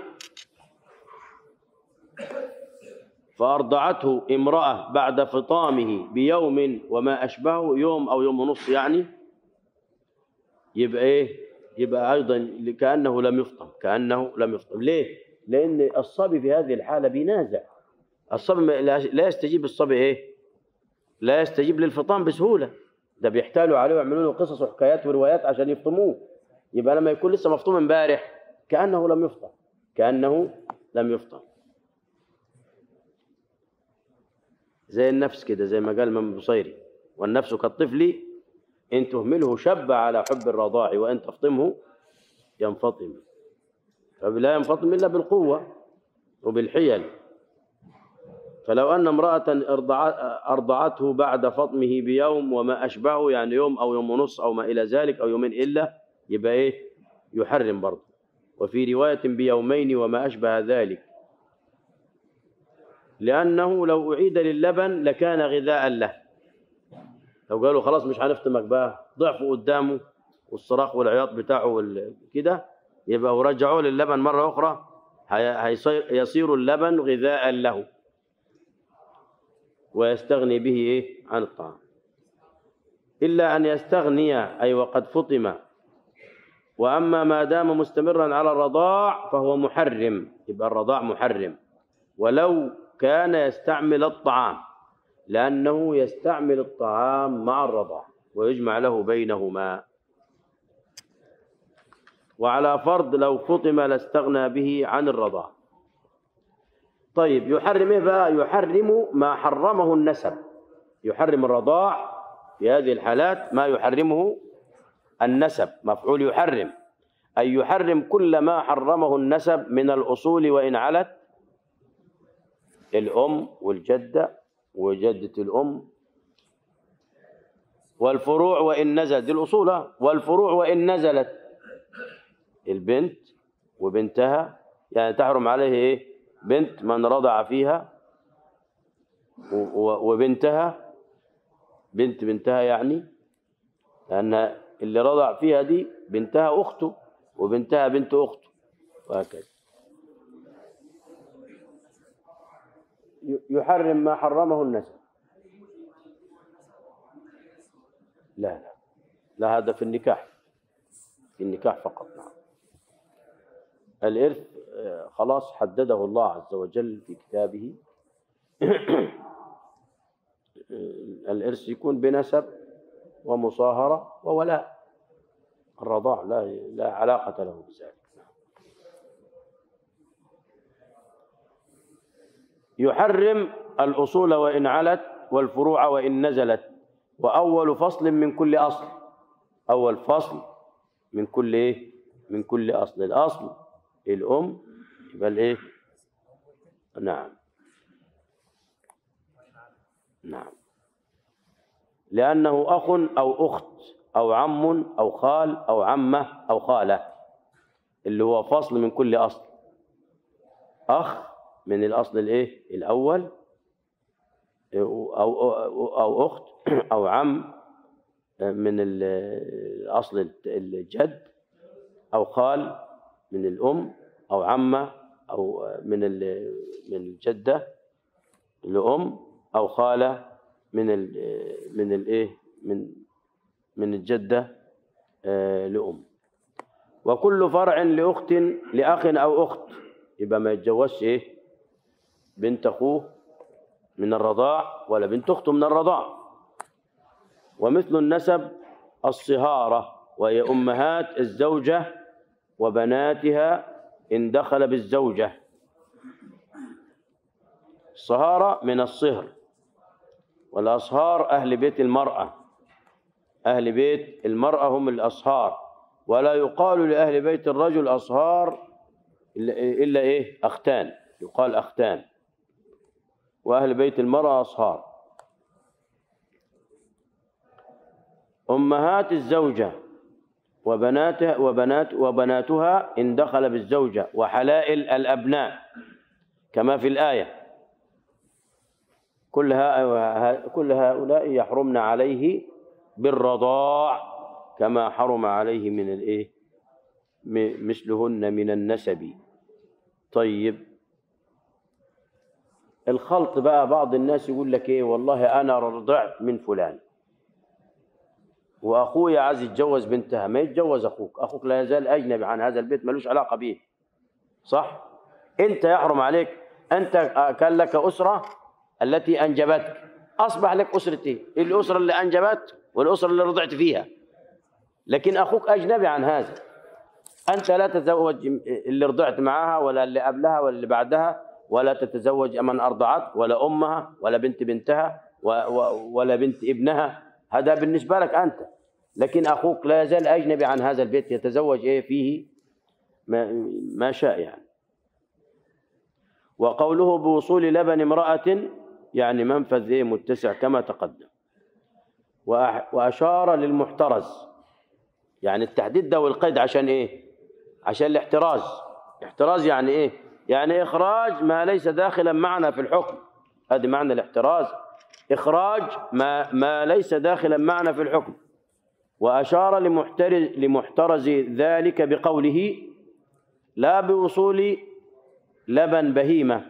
فأرضعته امرأة بعد فطامه بيوم وما أشبهه، يوم أو يوم ونص يعني، يبقى إيه؟ يبقى أيضا كأنه لم يفطم، كأنه لم يفطم. ليه؟ لأن الصبي في هذه الحالة بينازع. الصبي لا يستجيب، الصبي إيه؟ لا يستجيب للفطام بسهولة، ده بيحتالوا عليه ويعملوا له قصص وحكايات وروايات عشان يفطموه. يبقى لما يكون لسه مفطوم امبارح كأنه لم يفطم، كأنه لم يفطم. زي النفس كده، زي ما قال الإمام البصيري: والنفس كالطفل إن تهمله شب على حب الرضاع وإن تفطمه ينفطم. فلا ينفطم إلا بالقوة وبالحيل. فلو أن امرأة أرضعته بعد فطمه بيوم وما أشبهه، يعني يوم أو يوم ونص أو ما إلى ذلك أو يومين إلا، يبقى إيه؟ يحرم برضه. وفي رواية بيومين وما أشبه ذلك، لأنه لو أعيد للبن لكان غذاء له. لو قالوا خلاص مش هنفطمك بقى، ضعفوا قدامه والصراخ والعياط بتاعه كده، يبقى ورجعوه للبن مرة أخرى، هيصير اللبن غذاء له ويستغني به إيه؟ عن الطعام. إلا أن يستغني أي وقد فطم. وأما ما دام مستمرا على الرضاع فهو محرم، يبقى الرضاع محرم ولو كان يستعمل الطعام، لأنه يستعمل الطعام مع الرضاع ويجمع له بينهما. وعلى فرض لو فطم لاستغنى به عن الرضاع. طيب يحرم إيه بقى؟ يحرم ما حرمه النسب. يحرم الرضاع في هذه الحالات ما يحرمه النسب، مفعول يحرم، أي يحرم كل ما حرمه النسب من الأصول وإن علت، الأم والجدة وجدة الأم، والفروع وإن نزلت، دي الأصول، والفروع وإن نزلت، البنت وبنتها، يعني تحرم عليه إيه؟ بنت من رضع فيها، وبنتها بنت بنتها، يعني لأن اللي رضع فيها دي بنتها أخته، وبنتها بنت أخته، وهكذا. يحرم ما حرمه النسب. لا لا لا، هذا في النكاح، في النكاح فقط. نعم. الإرث خلاص حدده الله عز وجل في كتابه. الإرث يكون بنسب ومصاهرة وولاء. الرضاع لا لا علاقة له بذلك. يحرم الأصول وإن علت والفروع وإن نزلت. وأول فصل من كل أصل، أول فصل من كل إيه؟ من كل أصل. الأصل الأم، يبقى الإيه؟ نعم نعم، لأنه أخ أو أخت أو عم أو خال أو عمة أو خالة، اللي هو فصل من كل أصل. أخ من الأصل الإيه؟ الأول، أو أو أو أخت أو عم من الأصل الجد، أو خال من الأم، أو عمة أو من من الجدة الأم، أو خالة من ال من الإيه؟ من من الجدة لأم. وكل فرع لأخت لأخ أو أخت، يبقى ما يتجوزش إيه؟ بنت أخوه من الرضاع ولا بنت أخته من الرضاع. ومثل النسب الصهارة، وهي أمهات الزوجة وبناتها إن دخل بالزوجة. الصهارة من الصهر، والأصهار أهل بيت المرأة، أهل بيت المرأة هم الأصهار. ولا يقال لأهل بيت الرجل أصهار إلا إيه؟ أختان، يقال أختان. وأهل بيت المرأة أصهار. أمهات الزوجة وبناتها وبنات وبناتها إن دخل بالزوجة، وحلائل الأبناء كما في الآية. كل كل هؤلاء يحرمن عليه بالرضاع كما حرم عليه من الايه مثلهن من النسب. طيب الخلط بقى، بعض الناس يقول لك ايه، والله انا رضعت من فلان واخويا عايز يتجوز بنتها، ما يتجوز اخوك، اخوك لا يزال اجنبي عن هذا البيت، ملوش علاقه بيه، صح؟ انت يحرم عليك، انت كان لك اسره التي انجبتك، اصبح لك اسرتين، الاسره اللي انجبت والاسره اللي رضعت فيها، لكن اخوك اجنبي عن هذا، انت لا تتزوج اللي رضعت معها ولا اللي قبلها ولا اللي بعدها، ولا تتزوج من ارضعت ولا امها ولا بنت بنتها ولا بنت ابنها، هذا بالنسبه لك انت، لكن اخوك لا يزال اجنبي عن هذا البيت، يتزوج ايه فيه ما, ما شاء يعني. وقوله بوصول لبن امرأة يعني منفذ ايه متسع كما تقدم. واشار للمحترز، يعني التحديد ده والقيد عشان ايه؟ عشان الاحتراز. احتراز يعني ايه؟ يعني اخراج ما ليس داخلا معنا في الحكم، هذا معنى الاحتراز، اخراج ما ما ليس داخلا معنا في الحكم. واشار لمحترز لمحترز ذلك بقوله لا بوصول لبن بهيمة،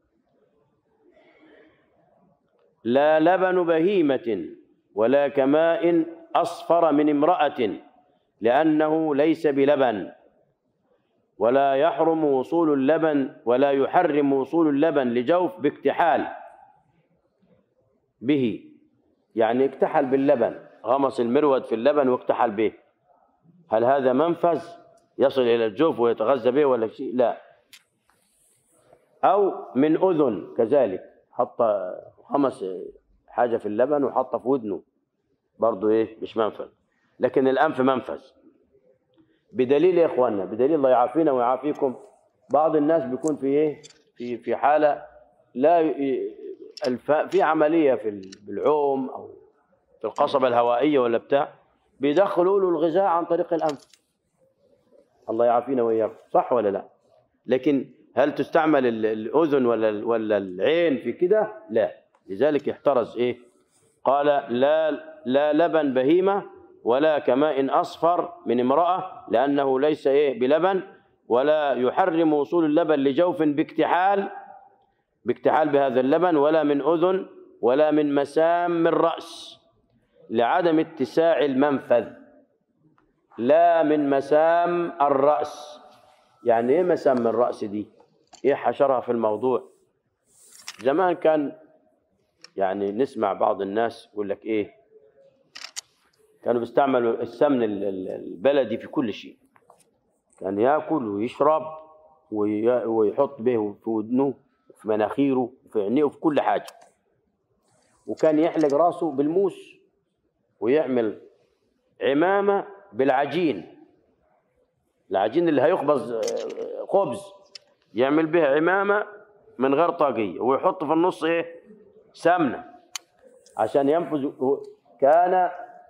لا لبن بهيمة ولا كماء أصفر من امرأة لأنه ليس بلبن، ولا يحرم وصول اللبن ولا يحرم وصول اللبن لجوف باكتحال به، يعني اكتحل باللبن، غمس المرود في اللبن واكتحل به، هل هذا منفذ يصل إلى الجوف ويتغذى به ولا شيء؟ لا. أو من أذن كذلك، حط غمس حاجة في اللبن وحط في ودنه، برضه إيه مش منفذ، لكن الأنف منفذ. بدليل يا إخواننا، بدليل الله يعافينا ويعافيكم، بعض الناس بيكون في إيه في في حالة لا الف... في عملية في بالعوم أو في القصبة الهوائية ولا بتاع، بيدخلوا له الغذاء عن طريق الأنف، الله يعافينا وإياكم، صح ولا لا؟ لكن هل تستعمل الأذن ولا ولا العين في كده؟ لا. لذلك احترز إيه؟ قال لا لا لبن بهيمة ولا كماء أصفر من امرأة لأنه ليس إيه بلبن، ولا يحرم وصول اللبن لجوف باكتحال باكتحال بهذا اللبن، ولا من أذن ولا من مسام الرأس لعدم اتساع المنفذ. لا من مسام الرأس، يعني ايه مسام الرأس دي؟ ايه حشرها في الموضوع؟ زمان كان يعني نسمع بعض الناس يقول لك ايه، كانوا بيستعملوا السمن البلدي في كل شيء، كان ياكل ويشرب ويحط به في ودنه وفي مناخيره وفي عينيه وفي كل حاجه، وكان يحلق راسه بالموس ويعمل عمامه بالعجين، العجين اللي هيخبز خبز يعمل بها عمامه من غير طاقيه، ويحط في النص ايه سمنه عشان ينفذ. كان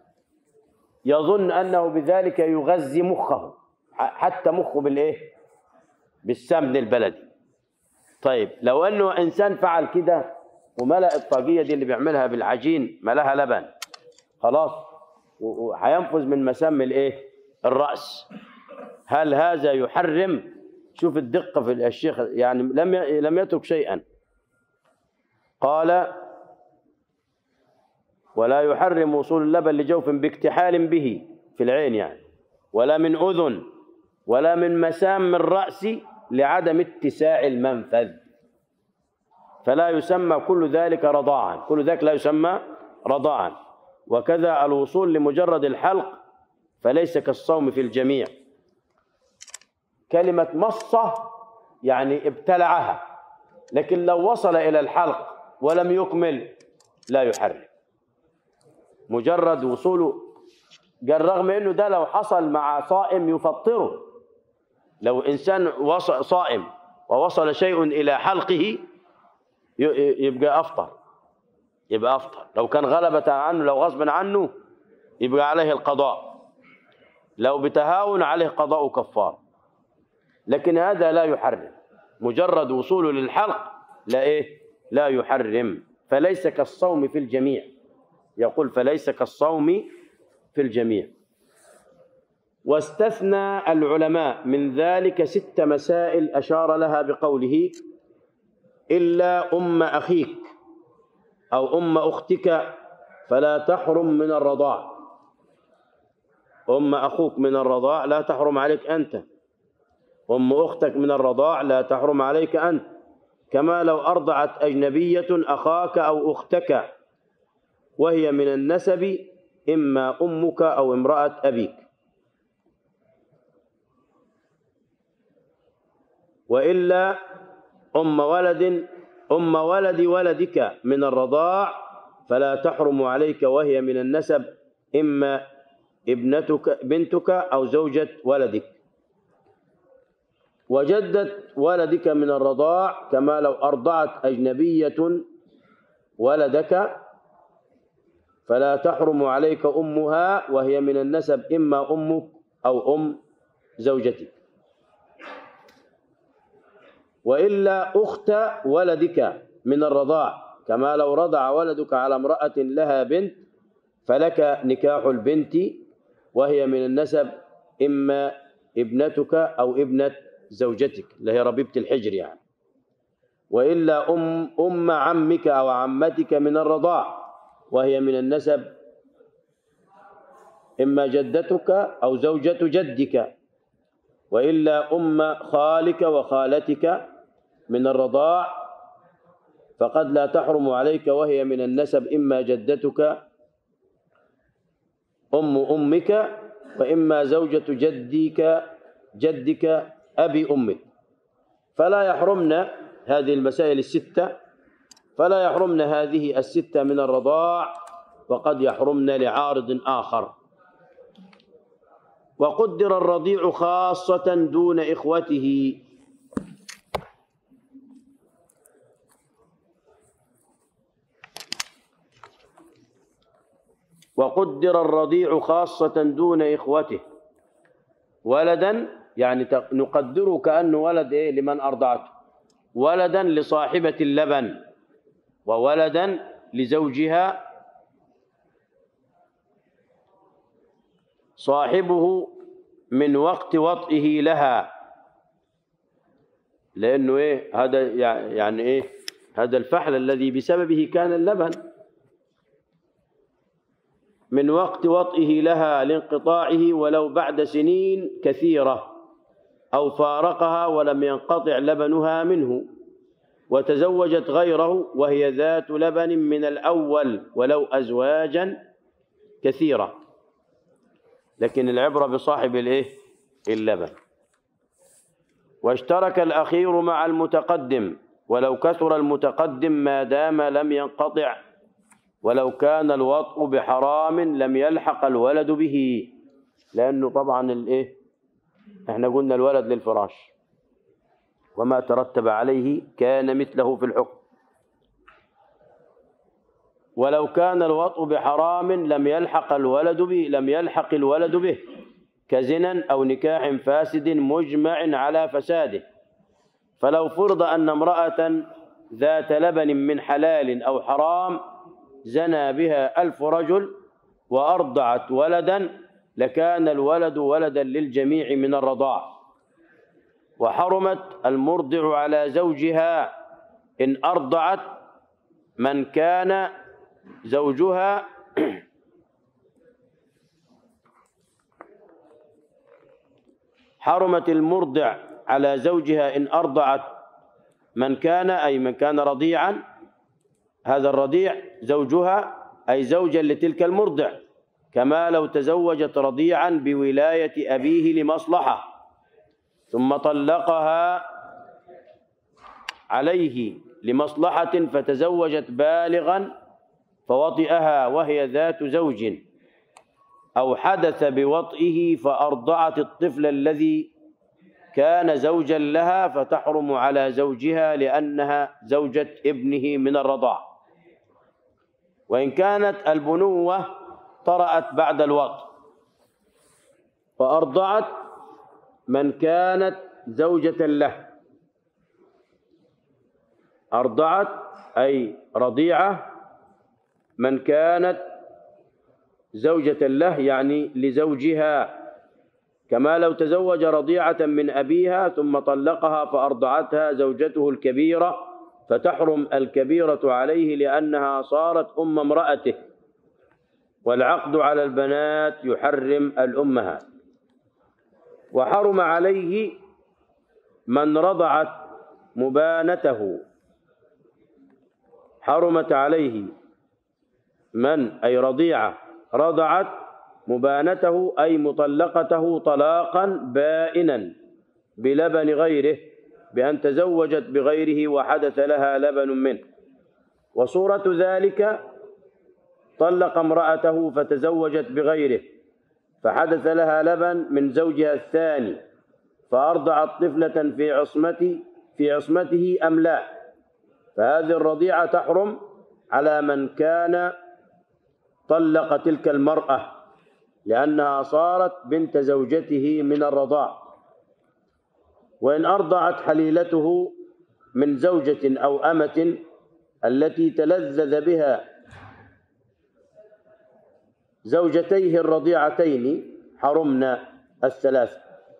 يظن انه بذلك يغذي مخه، حتى مخه بالايه بالسمن البلدي. طيب لو انه انسان فعل كده وملأ الطاقيه دي اللي بيعملها بالعجين ملاها لبن، خلاص وهينفذ من مسام الايه الراس، هل هذا يحرم؟ شوف الدقه في الشيخ، يعني لم لم يترك شيئا. قال ولا يحرم وصول اللبن لجوف باكتحال به في العين يعني، ولا من اذن ولا من مسام الراس لعدم اتساع المنفذ، فلا يسمى كل ذلك رضاعا، كل ذلك لا يسمى رضاعا. وكذا الوصول لمجرد الحلق فليس كالصوم في الجميع. كلمة مصة يعني ابتلعها، لكن لو وصل إلى الحلق ولم يكمل لا يحرم، مجرد وصوله. قال رغم أنه ده لو حصل مع صائم يفطره، لو إنسان وصل صائم ووصل شيء إلى حلقه يبقى أفطر، يبقى أفطر. لو كان غلبة عنه، لو غصبا عنه يبقى عليه القضاء، لو بتهاون عليه قضاء كفار. لكن هذا لا يحرم، مجرد وصوله للحلق لا إيه لا يحرم. فليس كالصوم في الجميع، يقول فليس كالصوم في الجميع. واستثنى العلماء من ذلك ست مسائل أشار لها بقوله: إلا أم أخيك أو أم أختك فلا تحرم من الرضاع. أم أخوك من الرضاع لا تحرم عليك أنت، أم أختك من الرضاع لا تحرم عليك أنت، كما لو أرضعت أجنبية أخاك أو أختك وهي من النسب إما أمك أو امرأة أبيك. وإلا أم ولد أم ولد ولدك من الرضاع فلا تحرم عليك وهي من النسب إما ابنتك بنتك أو زوجة ولدك. وجدة ولدك من الرضاع كما لو أرضعت أجنبية ولدك فلا تحرم عليك أمها وهي من النسب إما أمك أو أم زوجتك. وإلا أخت ولدك من الرضاع كما لو رضع ولدك على امرأة لها بنت فلك نكاح البنت وهي من النسب إما ابنتك أو ابنة زوجتك اللي هي ربيبة الحجر يعني. وإلا أم أم عمك أو عمتك من الرضاع وهي من النسب إما جدتك أو زوجة جدك. وإلا أم خالك وخالتك من الرضاع فقد لا تحرم عليك وهي من النسب إما جدتك أم أمك وإما زوجة جدك جدك أبي أمك. فلا يحرمن هذه المسائل الستة فلا يحرمن هذه الستة من الرضاع وقد يحرمن لعارض آخر. وقدر الرضيع خاصة دون إخوته. وقدر الرضيع خاصة دون إخوته ولدا يعني نقدره كأنه ولد إيه لمن أرضعته، ولدا لصاحبة اللبن وولدا لزوجها صاحبه من وقت وطئه لها، لأنه إيه هذا يعني إيه هذا الفحل الذي بسببه كان اللبن، من وقت وطئه لها لانقطاعه ولو بعد سنين كثيرة أو فارقها ولم ينقطع لبنها منه وتزوجت غيره وهي ذات لبن من الأول ولو أزواجا كثيرة، لكن العبرة بصاحب الإيه اللبن. واشترك الأخير مع المتقدم ولو كثر المتقدم ما دام لم ينقطع، ولو كان الوطء بحرام لم يلحق الولد به، لأنه طبعا الإيه احنا قلنا الولد للفراش وما ترتب عليه كان مثله في الحكم. ولو كان الوطء بحرام لم يلحق الولد به لم يلحق الولد به كزنا أو نكاح فاسد مجمع على فساده. فلو فرض أن امرأة ذات لبن من حلال أو حرام زنى بها ألف رجل وأرضعت ولدا لكان الولد ولدا للجميع من الرضاع. وحرمت المرضع على زوجها إن أرضعت من كان زوجها حرمت المرضع على زوجها إن أرضعت من كان أي من كان رضيعا، هذا الرضيع زوجها أي زوجا لتلك المرضع، كما لو تزوجت رضيعا بولاية أبيه لمصلحة ثم طلقها عليه لمصلحة فتزوجت بالغا فوطئها وهي ذات زوج، أو حدث بوطئه فأرضعت الطفل الذي كان زوجا لها فتحرم على زوجها لأنها زوجة ابنه من الرضاع. وإن كانت البنوة طرأت بعد الوطء فأرضعت من كانت زوجة له أرضعت أي رضيعة من كانت زوجة له يعني لزوجها، كما لو تزوج رضيعة من أبيها ثم طلقها فأرضعتها زوجته الكبيرة فتحرم الكبيرة عليه لأنها صارت أم امرأته، والعقد على البنات يحرم الأمهات. وحرم عليه من رضعت مبانته، حرمت عليه من أي رضيعة رضعت مبانته أي مطلقته طلاقا بائنا بلبن غيره، بأن تزوجت بغيره وحدث لها لبن منه. وصورة ذلك طلق امرأته فتزوجت بغيره فحدث لها لبن من زوجها الثاني فأرضعت طفلة في عصمته في عصمته أم لا، فهذه الرضيعة تحرم على من كان طلق تلك المرأة لأنها صارت بنت زوجته من الرضاع. وإن أرضعت حليلته من زوجة أو أمة التي تلذذ بها زوجتيه الرضيعتين حرمنا الثلاث.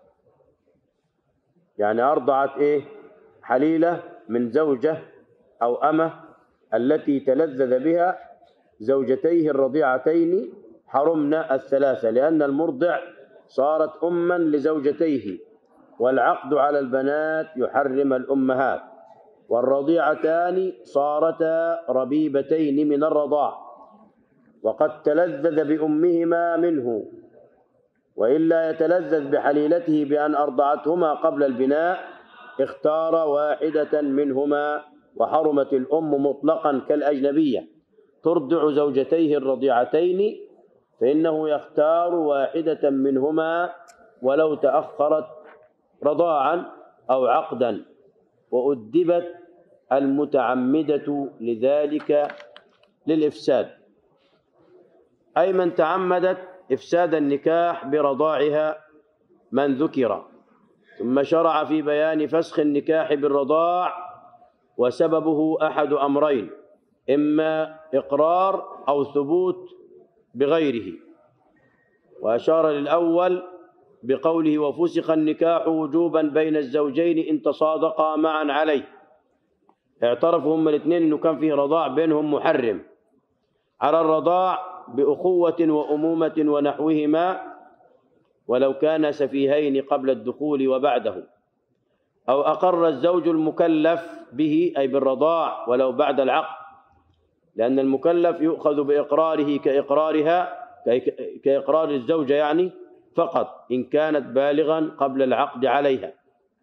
يعني أرضعت إيه؟ حليلة من زوجة أو أمة التي تلذذ بها زوجتيه الرضيعتين حرمنا الثلاثة، لأن المرضع صارت أما لزوجتيه، والعقد على البنات يحرم الأمهات، والرضيعتان صارتا ربيبتين من الرضاع وقد تلذذ بأمهما منه، وإلا يتلذذ بحليلته بأن أرضعتهما قبل البناء اختار واحدة منهما، وحرمت الأم مطلقا كالأجنبية ترضع زوجتيه الرضيعتين، فإنه يختار واحدة منهما ولو تأخرت رضاعا أو عقدا، وأدبت المتعمدة لذلك للإفساد، أي من تعمدت إفساد النكاح برضاعها من ذكر. ثم شرع في بيان فسخ النكاح بالرضاع، وسببه أحد أمرين: إما إقرار أو ثبوت بغيره. وأشار للأول بقوله: وفسخ النكاح وجوبا بين الزوجين إن تصادقا معا عليه. اعترفوا هم الاثنين أنه كان فيه رضاع بينهم محرم على الرضاع بأخوة وأمومة ونحوهما، ولو كان سفيهين قبل الدخول وبعده، أو أقر الزوج المكلف به أي بالرضاع ولو بعد العقد، لأن المكلف يؤخذ بإقراره كإقرارها كإقرار الزوجة يعني فقط إن كانت بالغا قبل العقد عليها.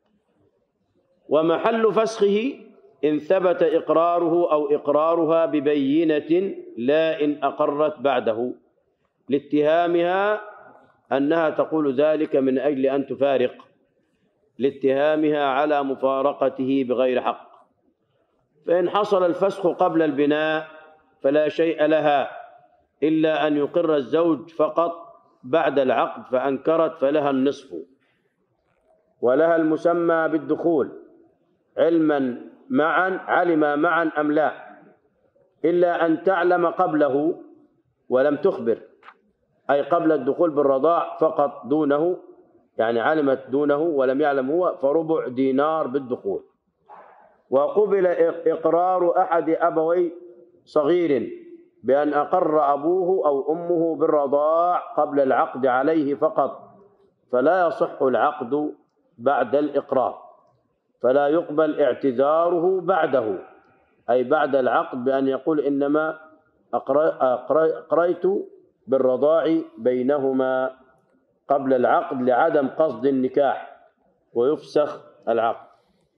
ومحل فسخه إن ثبت إقراره أو إقرارها ببينة لا إن أقرت بعده، لاتهامها أنها تقول ذلك من أجل أن تفارق، لاتهامها على مفارقته بغير حق. فإن حصل الفسخ قبل البناء فلا شيء لها إلا أن يقر الزوج فقط بعد العقد، فأنكرت فلها النصف، ولها المسمى بالدخول علما معا علم معا أم لا، إلا أن تعلم قبله ولم تخبر، أي قبل الدخول بالرضاع فقط دونه، يعني علمت دونه ولم يعلم هو، فربع دينار بالدخول. وقبل إقرار أحد أبوي صغير بأن أقر أبوه أو أمه بالرضاع قبل العقد عليه فقط، فلا يصح العقد بعد الإقرار، فلا يقبل اعتذاره بعده، أي بعد العقد بأن يقول إنما أقريت بالرضاع بينهما قبل العقد لعدم قصد النكاح، ويفسخ العقد.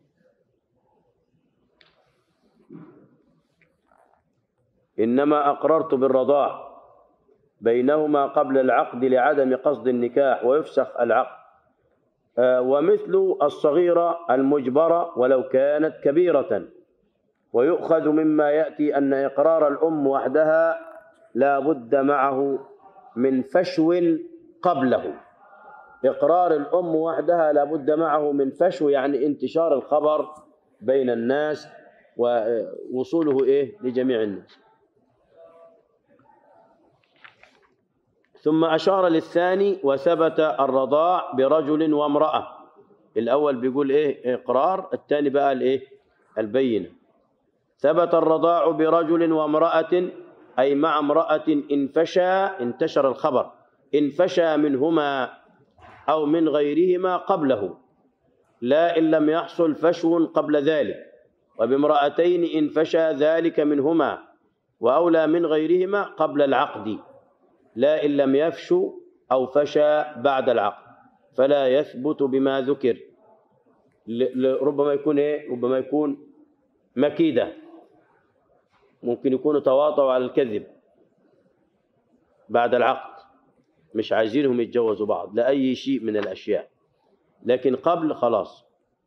إنما أقررت بالرضاع بينهما قبل العقد لعدم قصد النكاح ويفسخ العقد. ومثل الصغيرة المجبرة ولو كانت كبيرة. ويؤخذ مما يأتي أن إقرار الأم وحدها لا بد معه من فشو قبله. إقرار الأم وحدها لا بد معه من فشو، يعني انتشار الخبر بين الناس ووصوله إيه لجميع الناس. ثم أشار للثاني وثبت الرضاع برجل وامرأة. الأول بيقول إيه إقرار، الثاني بقى الإيه البينة. ثبت الرضاع برجل وامرأة أي مع امرأة انفشى انتشر الخبر انفشى منهما أو من غيرهما قبله، لا إن لم يحصل فشو قبل ذلك، وبامرأتين انفشى ذلك منهما وأولى من غيرهما قبل العقد، لا إن لم يفشوا أو فشى بعد العقد، فلا يثبت بما ذكر. ربما يكون إيه ربما يكون مكيدة، ممكن يكونوا تواطؤوا على الكذب بعد العقد، مش عايزينهم يتجوزوا بعض لأي شيء من الأشياء، لكن قبل خلاص.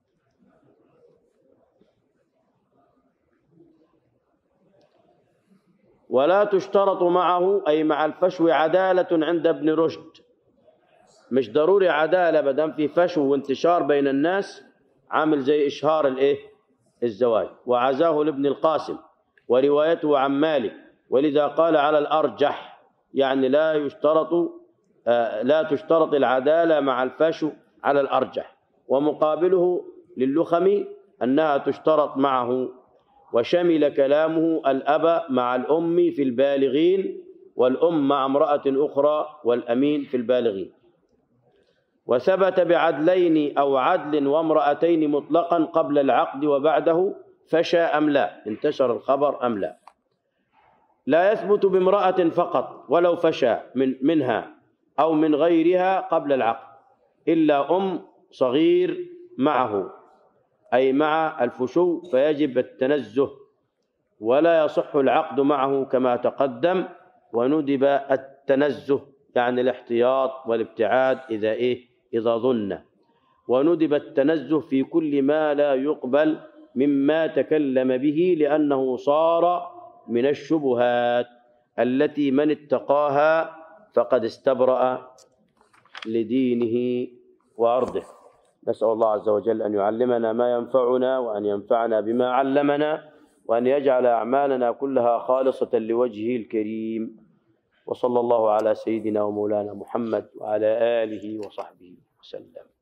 ولا تشترط معه أي مع الفشو عدالة عند ابن رشد. مش ضروري عدالة بدل في فشو وانتشار بين الناس، عامل زي إشهار الإيه الزواج. وعزاه لابن القاسم وروايته عن مالك، ولذا قال على الأرجح، يعني لا يشترط آه لا تشترط العدالة مع الفشو على الأرجح. ومقابله للخمي أنها تشترط معه. وشمل كلامه الأب مع الأم في البالغين، والأم مع امرأة أخرى، والأمين في البالغين. وثبت بعدلين أو عدل وامرأتين مطلقا قبل العقد وبعده، فشى أم لا، انتشر الخبر أم لا. لا يثبت بامرأة فقط ولو فشى من منها أو من غيرها قبل العقد، إلا أم صغير معه أي مع الفشو، فيجب التنزه، ولا يصح العقد معه كما تقدم. وندب التنزه يعني الاحتياط والابتعاد إذا إيه إذا ظن. وندب التنزه في كل ما لا يقبل مما تكلم به، لأنه صار من الشبهات التي من اتقاها فقد استبرأ لدينه وعرضه. نسأل الله عز وجل أن يعلمنا ما ينفعنا، وأن ينفعنا بما علمنا، وأن يجعل أعمالنا كلها خالصة لوجهه الكريم. وصلى الله على سيدنا ومولانا محمد وعلى آله وصحبه وسلم.